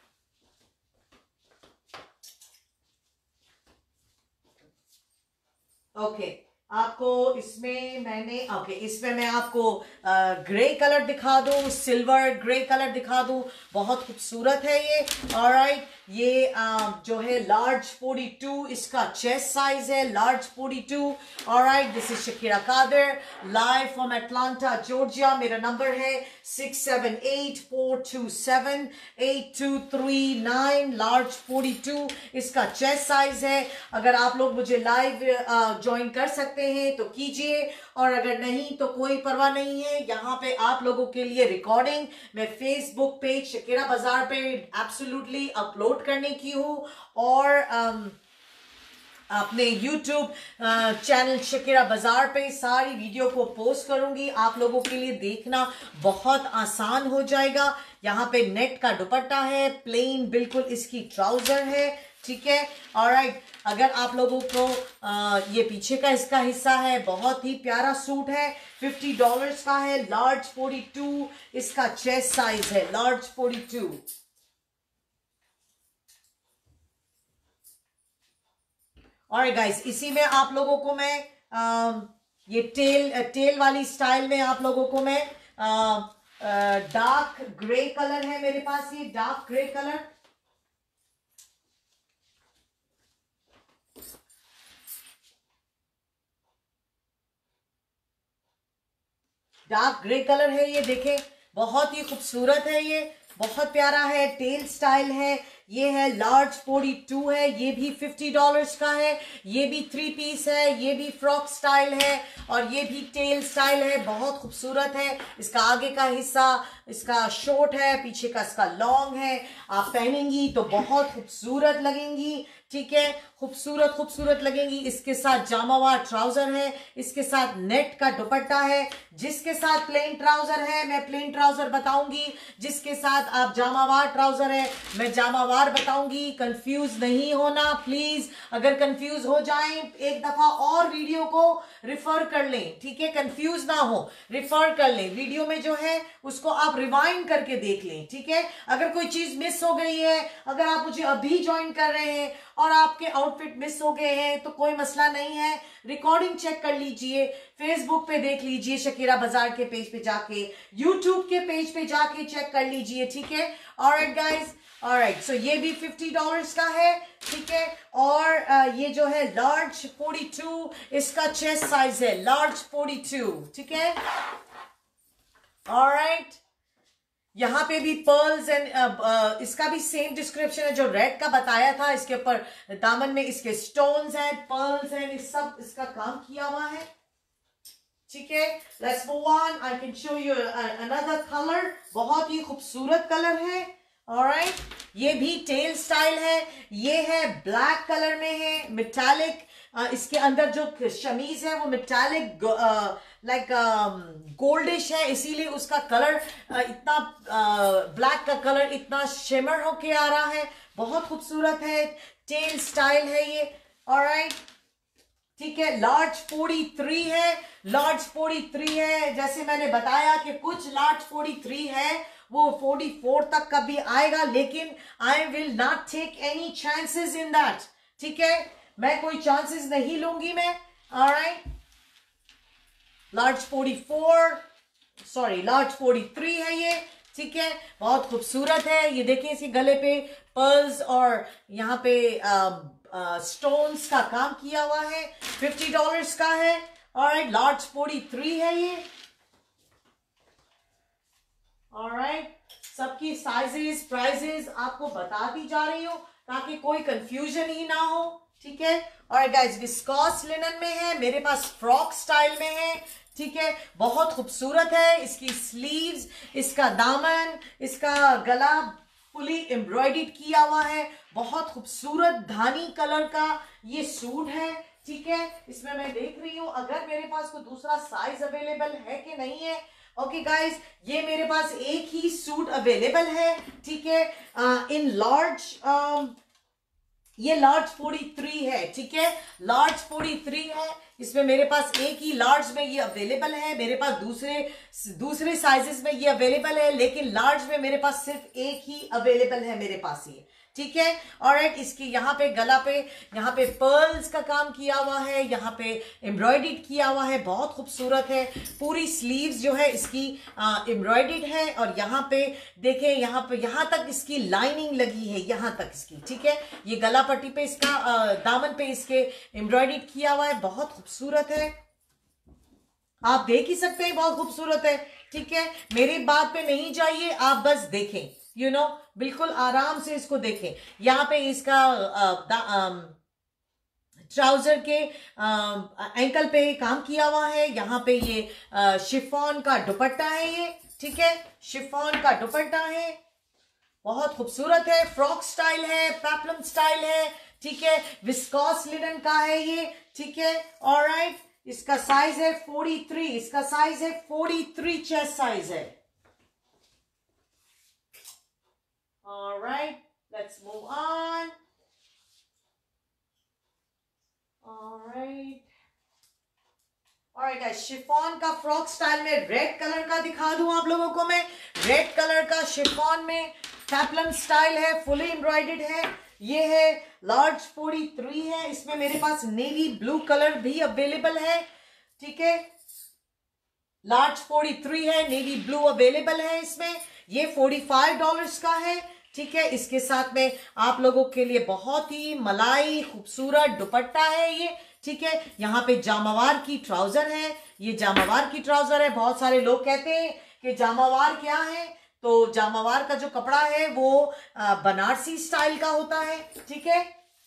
ओके, आपको इसमें मैंने ओके okay, इसमें मैं आपको ग्रे कलर दिखा दूं, सिल्वर ग्रे कलर दिखा दूं, बहुत खूबसूरत है ये। ऑलराइट, ये आ, जो है लार्ज फोर्टी टू इसका चेस्ट साइज है, large forty two. Alright, this is Shakira Kader live from Atlanta Georgia. मेरा नंबर है six seven eight four two seven eight two three nine, large forty two इसका चेस्ट साइज है। अगर आप लोग मुझे लाइव ज्वाइन कर सकते हैं तो कीजिए, और अगर नहीं तो कोई परवाह नहीं है। यहाँ पे आप लोगों के लिए रिकॉर्डिंग मैं फेसबुक पेज शकीरा बाजार पे एब्सोल्युटली अपलोड करने की हूँ, और um, अपने यूट्यूब चैनल शकीरा बाजार पे सारी वीडियो को पोस्ट करूंगी। आप लोगों के लिए देखना बहुत आसान हो जाएगा। यहाँ पे नेट का दुपट्टा है, प्लेन बिल्कुल इसकी ट्राउजर है, ठीक है। ऑलराइट, अगर आप लोगों को आ, ये पीछे का इसका हिस्सा है, बहुत ही प्यारा सूट है, फिफ्टी डॉलर्स का है, लार्ज फोर्टी टू इसका चेस्ट साइज है, लार्ज फोर्टी टू। और गाइस, इसी में आप लोगों को मैं आ, ये टेल टेल वाली स्टाइल में आप लोगों को मैं डार्क ग्रे कलर है मेरे पास, ये dark grey colour, dark grey colour है ये, देखें बहुत ही खूबसूरत है ये, बहुत प्यारा है, टेल स्टाइल है। ये है लार्ज फोर्टी टू है, ये भी फिफ्टी डॉलर्स का है, ये भी थ्री पीस है, ये भी फ्रॉक स्टाइल है, और ये भी टेल स्टाइल है, बहुत खूबसूरत है। इसका आगे का हिस्सा इसका शॉर्ट है, पीछे का इसका लॉन्ग है। आप पहनेंगी तो बहुत खूबसूरत लगेंगी, ठीक है, खूबसूरत खूबसूरत लगेंगी। इसके साथ जामावार ट्राउजर है, इसके साथ नेट का दुपट्टा है। जिसके साथ प्लेन ट्राउजर है मैं प्लेन ट्राउजर बताऊंगी, जिसके साथ आप जामावार ट्राउजर है मैं जामावार बताऊंगी। कंफ्यूज नहीं होना प्लीज, अगर कंफ्यूज हो जाएं एक दफा और वीडियो को रिफर कर लें, ठीक है, कंफ्यूज ना हो, रिफर कर लें वीडियो में जो है उसको आप रिवाइंड करके देख लें, ठीक है। अगर कोई चीज मिस हो गई है, अगर आप मुझे अभी ज्वाइन कर रहे हैं और आपके आउटफिट मिस हो गए हैं तो कोई मसला नहीं है, रिकॉर्डिंग चेक कर लीजिए, फेसबुक पे देख लीजिए, शकीरा बाजार के पेज पे जाके, यूट्यूब के पेज पे जाके चेक कर लीजिए, ठीक है। ऑलराइट गाइस, ऑलराइट, सो ये भी फिफ्टी डॉलर्स का है, ठीक है। और uh, ये जो है लार्ज फोर्टी टू इसका चेस्ट साइज है, लार्ज फोर्टी टू, ठीक है। ऑलराइट, यहाँ पे भी पर्ल्स एंड uh, इसका भी सेम डिस्क्रिप्शन है जो रेड का बताया था। इसके ऊपर दामन में इसके स्टोन्स हैं, पर्ल्स हैं, इस सब इसका काम किया हुआ है, ठीक है। Let's move on, I can show you another colour, बहुत ही खूबसूरत कलर है। ऑलराइट, ये भी टेल स्टाइल है, ये है ब्लैक कलर में है, मेटालिक आ, इसके अंदर जो शमीज है वो मेटालिक लाइक गोल्डिश है, इसीलिए उसका कलर आ, इतना ब्लैक का कलर इतना शिमर होके आ रहा है, बहुत खूबसूरत है, टेल स्टाइल है ये। ऑलराइट, ठीक है, लार्ज फोर्टी थ्री है, लार्ज फोर्टी थ्री है। जैसे मैंने बताया कि कुछ लार्ज फोर्टी थ्री है वो फोर्टी फोर तक का भी आएगा, लेकिन I will not take any chances in that. ठीक है, मैं कोई चांसेस नहीं लूंगी मैं। Alright, large forty four sorry large forty three है ये। ठीक है, बहुत खूबसूरत है। ये देखिए इसके गले पे पर्ल्स और यहाँ पे स्टोन्स का काम किया हुआ है, फिफ्टी डॉलर्स का है। ऑलराइट, लार्ज फोर्टी थ्री है ये। ऑलराइट, सबकी साइजेस प्राइजेस आपको बताती जा रही हूँ ताकि कोई कंफ्यूजन ही ना हो। ठीक है, और गाइस विस्कोस लिनन में है, मेरे पास फ्रॉक स्टाइल में है। ठीक है, बहुत खूबसूरत है। इसकी स्लीव्स, इसका दामन, इसका गला फुली एम्ब्रॉयडर्ड किया हुआ है, बहुत खूबसूरत धानी कलर का ये सूट है। ठीक है, इसमें मैं देख रही हूं अगर मेरे पास कोई दूसरा साइज अवेलेबल है कि नहीं है। ओके गाइस, ये मेरे पास एक ही सूट अवेलेबल है। ठीक है, इन लार्ज, ये लार्ज फोर्टी थ्री है। ठीक है, लार्ज फोर्टी थ्री है, इसमें मेरे पास एक ही लार्ज में ये अवेलेबल है। मेरे पास दूसरे दूसरे साइजेस में ये अवेलेबल है, लेकिन लार्ज में मेरे पास सिर्फ एक ही अवेलेबल है मेरे पास ये। ठीक है, ऑलराइट, इसकी यहाँ पे गला पे यहाँ पे पर्ल्स का काम किया हुआ है, यहाँ पे एम्ब्रॉयडर्ड किया हुआ है, बहुत खूबसूरत है। पूरी स्लीव्स जो है इसकी एम्ब्रॉयडर्ड है, और यहाँ पे देखें, यहाँ पे यहाँ तक इसकी लाइनिंग लगी है, यहाँ तक इसकी। ठीक है, ये गला पट्टी पे इसका आ, दामन पे इसके एम्ब्रॉयडर्ड किया हुआ है, बहुत खूबसूरत है। आप देख ही सकते हैं, बहुत खूबसूरत है। ठीक है, मेरी बात पे नहीं जाइए, आप बस देखें, यू you नो know, बिल्कुल आराम से इसको देखें। यहाँ पे इसका ट्राउजर के एंकल पे काम किया हुआ है, यहाँ पे ये शिफॉन का दुपट्टा है ये। ठीक है, शिफॉन का दुपट्टा है, बहुत खूबसूरत है, फ्रॉक स्टाइल है, पेप्लम स्टाइल है। ठीक है, विस्कोस लिनन का है ये। ठीक है, ऑलराइट, इसका साइज है फोर्टी थ्री, इसका साइज है फोर्टी थ्री, चेस्ट साइज है। Alright, let's move on. Alright, alright guys, chiffon का फ्रॉक स्टाइल में रेड कलर का दिखा दूं आप लोगों को मैं। रेड कलर का शिफॉन में पेप्लम स्टाइल है, फुली एम्ब्रॉयडर्ड है। ये है लार्ज फोर्टी थ्री है, इसमें मेरे पास नेवी ब्लू कलर भी अवेलेबल है। ठीक है, लार्ज फोर्टी थ्री है, नेवी ब्लू अवेलेबल है इसमें। ये फोर्टी फाइव डॉलर्स का है। ठीक है, इसके साथ में आप लोगों के लिए बहुत ही मलाई खूबसूरत दुपट्टा है ये। ठीक है, यहाँ पे जामावार की ट्राउजर है, ये जामावार की ट्राउजर है। बहुत सारे लोग कहते हैं कि जामावार क्या है, तो जामावार का जो कपड़ा है वो बनारसी स्टाइल का होता है। ठीक है,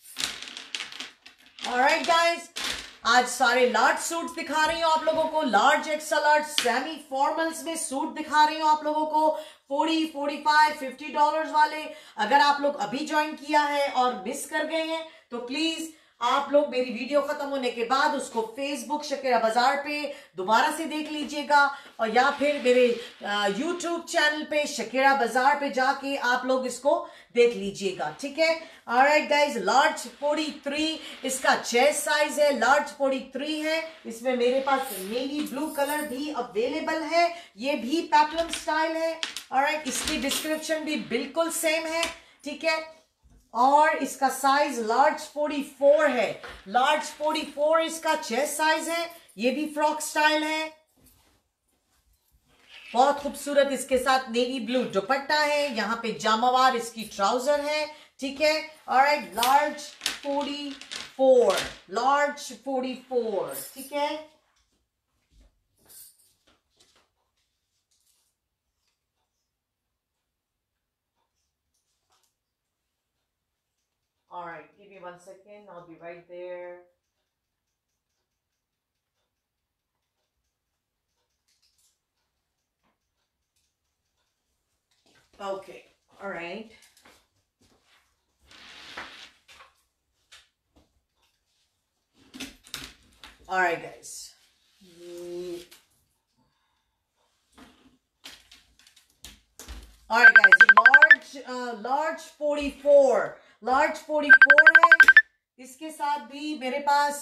ऑलराइट गाइस, आज सारे लार्ज सूट दिखा रही हूँ आप लोगों को, large extra large semi formals में सूट दिखा रही हूँ आप लोगों को, forty, forty five, fifty dollars वाले। अगर आप लोग अभी ज्वाइन किया है और मिस कर गए हैं तो प्लीज आप लोग मेरी वीडियो खत्म होने के बाद उसको फेसबुक शकीरा बाजार पे दोबारा से देख लीजिएगा, और या फिर मेरे यूट्यूब चैनल पे शकीरा बाजार पे जाके आप लोग इसको देख लीजिएगा। ठीक है, alright guys, large forty three इसका चेस्ट साइज है, लार्ज फोर्टी थ्री है। इसमें मेरे पास नेवी ब्लू कलर भी अवेलेबल है, ये भी पेप्लम स्टाइल है। ऑलराइट, इसकी डिस्क्रिप्शन भी बिल्कुल सेम है। ठीक है, और इसका साइज लार्ज फोर्टी फोर है, लार्ज फोर्टी फोर इसका चेस्ट साइज है। ये भी फ्रॉक स्टाइल है, बहुत खूबसूरत। इसके साथ नेवी ब्लू दुपट्टा है, यहाँ पे जामावार इसकी ट्राउजर है। ठीक है, alright, large forty four, large forty four. ठीक है, all right, give me one second, I'll be right there. Okay, all right. Alright guys, alright guys, large uh, large forty-four, large forty-four है, इसके साथ भी मेरे पास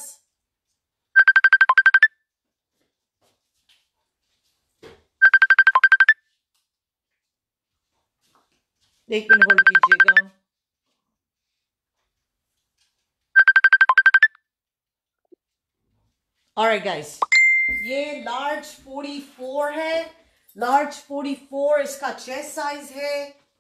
एक मिनट होल्ड कीजिएगा। Alright guys, ये लार्ज forty-four है, लार्ज forty-four इसका चेस्ट साइज है।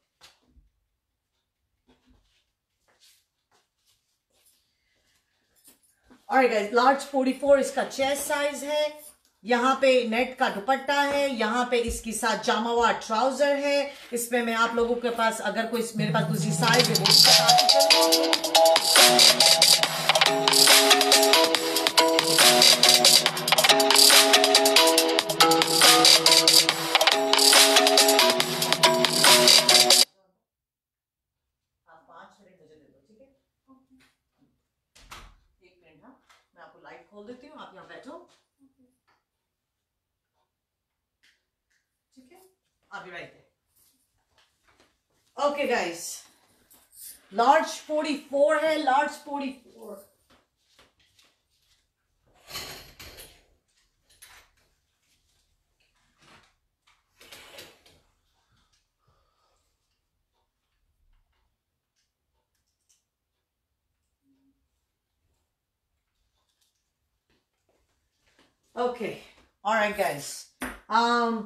Alright guys, लार्ज forty-four इसका चेस्ट साइज है। यहाँ पे नेट का दुपट्टा है, यहाँ पे इसके साथ जामावार ट्राउजर है। इसमें मैं आप लोगों के पास अगर कोई मेरे पास दूसरी साइज है वो भी बताती चलूं। आप पांच मिनट मुझे दे दो, ठीक है? एक मिनट, हाँ मैं आपको लाइट खोल देती हूँ, आप यहाँ बैठो, ठीक है? I'll be right there. Okay guys, large forty-four है, large forty-four. Okay, all right guys. Um.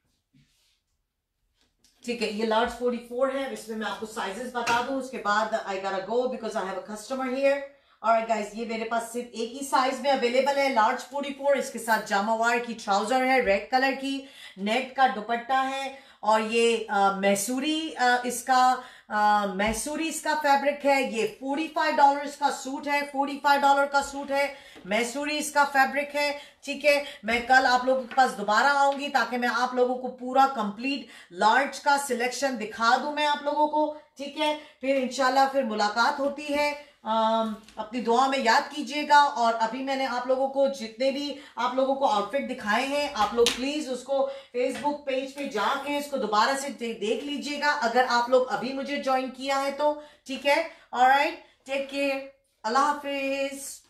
ठीक है, ये लार्ज forty-four है। इसमें मैं आपको साइजेस बता दूं, उसके बाद I gotta go because I have a customer here. Alright guys, ये मेरे पास सिर्फ एक ही साइज में अवेलेबल है, लार्ज forty-four। इसके साथ जामावार की ट्राउजर है, रेड कलर की, नेट का दुपट्टा है, और ये मैसूरी इसका आ, मैसूरी इसका फैब्रिक है। ये पैंतालीस डॉलर का सूट है, पैंतालीस डॉलर का सूट है, मैसूरी इसका फैब्रिक है, ठीक है। मैं कल आप लोगों के पास दोबारा आऊंगी ताकि मैं आप लोगों को पूरा कंप्लीट लार्ज का सिलेक्शन दिखा दूं मैं आप लोगों को, ठीक है। फिर इंशाल्लाह फिर मुलाकात होती है। Um, अपनी दुआ में याद कीजिएगा। और अभी मैंने आप लोगों को जितने भी आप लोगों को आउटफिट दिखाए हैं, आप लोग प्लीज उसको फेसबुक पेज पे जाके इसको दोबारा से देख लीजिएगा, अगर आप लोग अभी मुझे ज्वाइन किया है तो, ठीक है। ऑलराइट, टेक केयर, अल्लाह हाफिज।